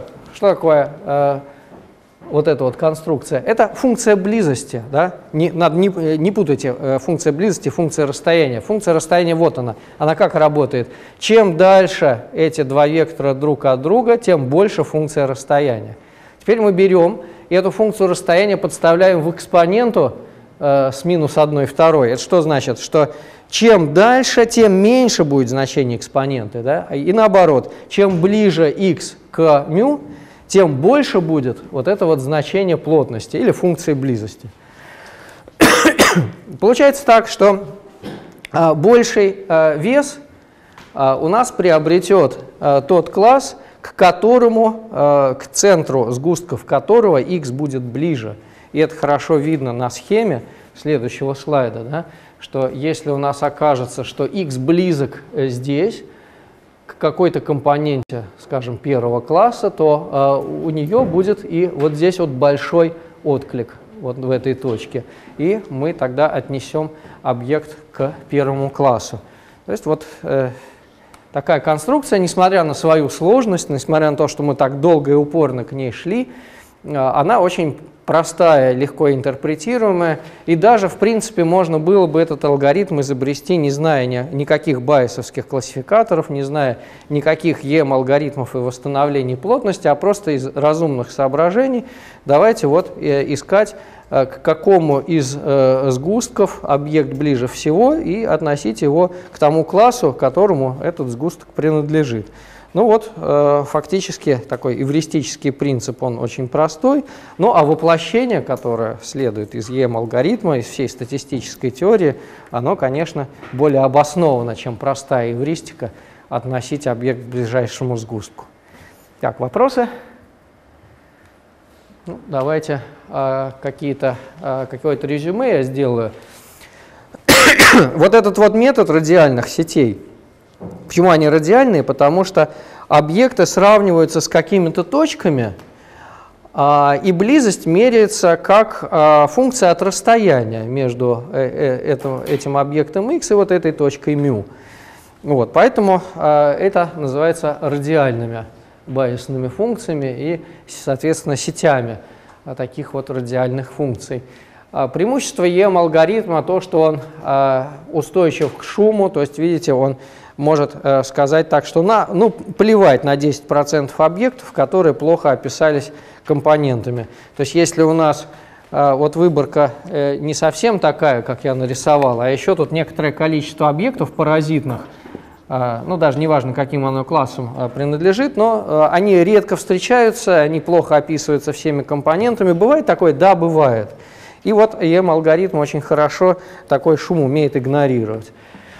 вот эта вот конструкция? Это функция близости. Да? Не путайте функция близости и функция расстояния. Функция расстояния вот она. Она как работает? Чем дальше эти два вектора друг от друга, тем больше функция расстояния. Теперь мы берем и эту функцию расстояния подставляем в экспоненту с минус 1 и 2. Это что значит? Что чем дальше, тем меньше будет значение экспоненты. Да? И наоборот, чем ближе x к μ, тем больше будет вот это вот значение плотности или функции близости. Получается так, что больший вес у нас приобретет тот класс, к которому, к центру сгустков которого x будет ближе. И это хорошо видно на схеме следующего слайда, да, что если у нас окажется, что x близок здесь, к какой-то компоненте, скажем, первого класса, то у нее будет и вот здесь вот большой отклик вот в этой точке. И мы тогда отнесем объект к первому классу. То есть вот такая конструкция, несмотря на свою сложность, несмотря на то, что мы так долго и упорно к ней шли, она очень простая, легко интерпретируемая, и даже, в принципе, можно было бы этот алгоритм изобрести, не зная никаких байесовских классификаторов, не зная никаких EM-алгоритмов и восстановлений плотности, а просто из разумных соображений давайте вот искать, к какому из сгустков объект ближе всего, и относить его к тому классу, которому этот сгусток принадлежит. Ну вот, фактически такой эвристический принцип, он очень простой, ну а воплощение, которое следует из EM-алгоритма, из всей статистической теории, оно, конечно, более обосновано, чем простая эвристика, относить объект к ближайшему сгустку. Так, вопросы? Ну, давайте какое-то резюме я сделаю. Вот этот вот метод радиальных сетей. Почему они радиальные? Потому что объекты сравниваются с какими-то точками, и близость меряется как функция от расстояния между этим объектом x и вот этой точкой μ. Вот, поэтому это называется радиальными байесными функциями и, соответственно, сетями таких вот радиальных функций. Преимущество EM-алгоритма то, что он устойчив к шуму, то есть, видите, он может сказать так, что плевать на 10% объектов, которые плохо описались компонентами. То есть если у нас вот выборка не совсем такая, как я нарисовал, а еще тут некоторое количество объектов паразитных, ну даже неважно, каким оно классом принадлежит, но они редко встречаются, они плохо описываются всеми компонентами. Бывает такое? Да, бывает. И вот EM-алгоритм очень хорошо такой шум умеет игнорировать.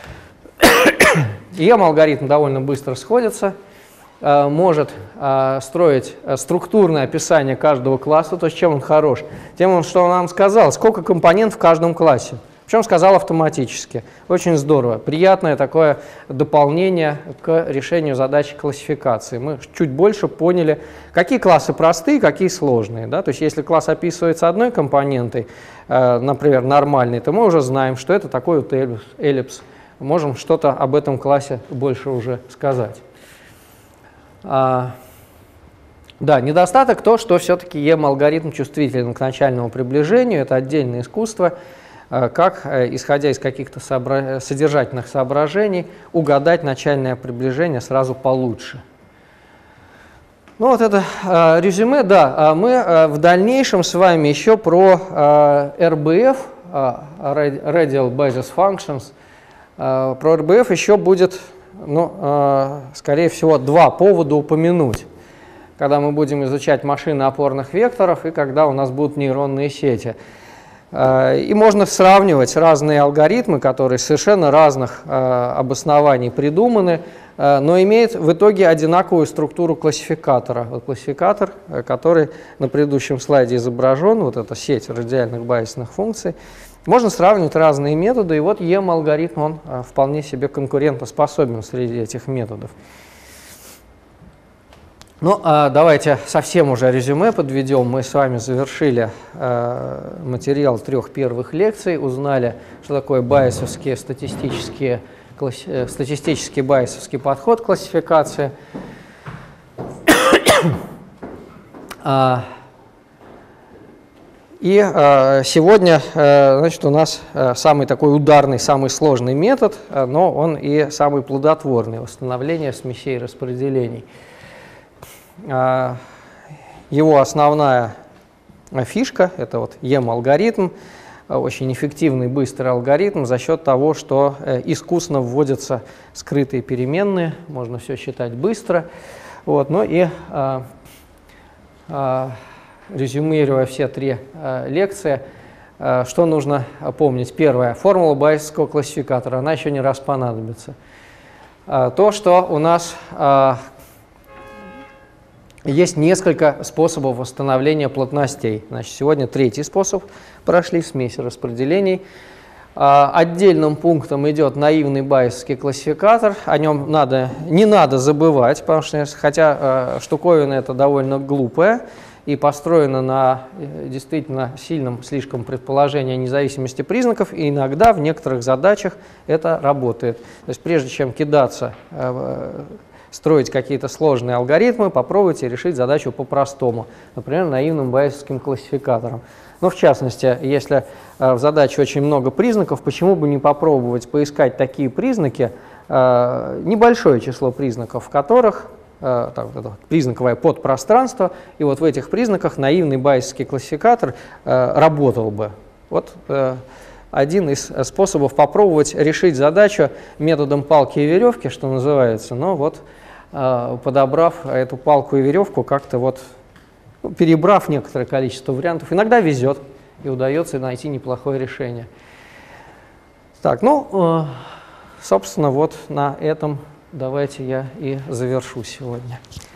EM-алгоритм довольно быстро сходится, может строить структурное описание каждого класса. То есть чем он хорош? Тем, что он нам сказал, сколько компонентов в каждом классе. Причем сказал автоматически. Очень здорово. Приятное такое дополнение к решению задачи классификации. Мы чуть больше поняли, какие классы простые, какие сложные. Да? То есть если класс описывается одной компонентой, например, нормальный, то мы уже знаем, что это такой вот эллипс. Можем что-то об этом классе больше уже сказать. Да, недостаток то, что все-таки EM-алгоритм чувствителен к начальному приближению. Это отдельное искусство, как, исходя из каких-то содержательных соображений, угадать начальное приближение сразу получше. Ну вот это резюме, да. Мы в дальнейшем с вами еще про RBF, Radial Basis Functions, про RBF еще будет, скорее всего, два повода упомянуть, когда мы будем изучать машины опорных векторов и когда у нас будут нейронные сети. И можно сравнивать разные алгоритмы, которые совершенно разных обоснований придуманы, но имеют в итоге одинаковую структуру классификатора. Вот классификатор, который на предыдущем слайде изображен, вот эта сеть радиальных байесных функций. Можно сравнивать разные методы, и вот EM-алгоритм, он вполне себе конкурентоспособен среди этих методов. Ну, давайте совсем уже резюме подведем. Мы с вами завершили материал 3 первых лекций, узнали, что такое байесовский статистический байесовский подход к классификации. И сегодня, значит, у нас самый такой ударный, самый сложный метод, но он и самый плодотворный — восстановление смесей распределений. Его основная фишка — это вот EM-алгоритм, очень эффективный, быстрый алгоритм за счет того, что искусно вводятся скрытые переменные, можно все считать быстро. Вот, ну и резюмируя все 3 лекции, что нужно помнить? Первое. Формула байесовского классификатора, она еще не раз понадобится. То, что у нас есть несколько способов восстановления плотностей. Значит, сегодня 3-й способ прошли, смеси распределений. Отдельным пунктом идет наивный байесовский классификатор. О нем не надо забывать, потому что, хотя штуковина это довольно глупая, и построена на действительно сильном слишком предположении о независимости признаков, и иногда в некоторых задачах это работает. То есть прежде чем кидаться, строить какие-то сложные алгоритмы, попробуйте решить задачу по-простому, например, наивным байесовским классификатором. Но в частности, если в задаче очень много признаков, почему бы не попробовать поискать такие признаки, небольшое число признаков, в которых признаковое подпространство, и вот в этих признаках наивный байесовский классификатор работал бы. Вот один из способов попробовать решить задачу методом палки и веревки, что называется, но вот подобрав эту палку и веревку, как-то вот перебрав некоторое количество вариантов, иногда везет и удается найти неплохое решение. Так, ну, собственно, вот на этом давайте я и завершу сегодня.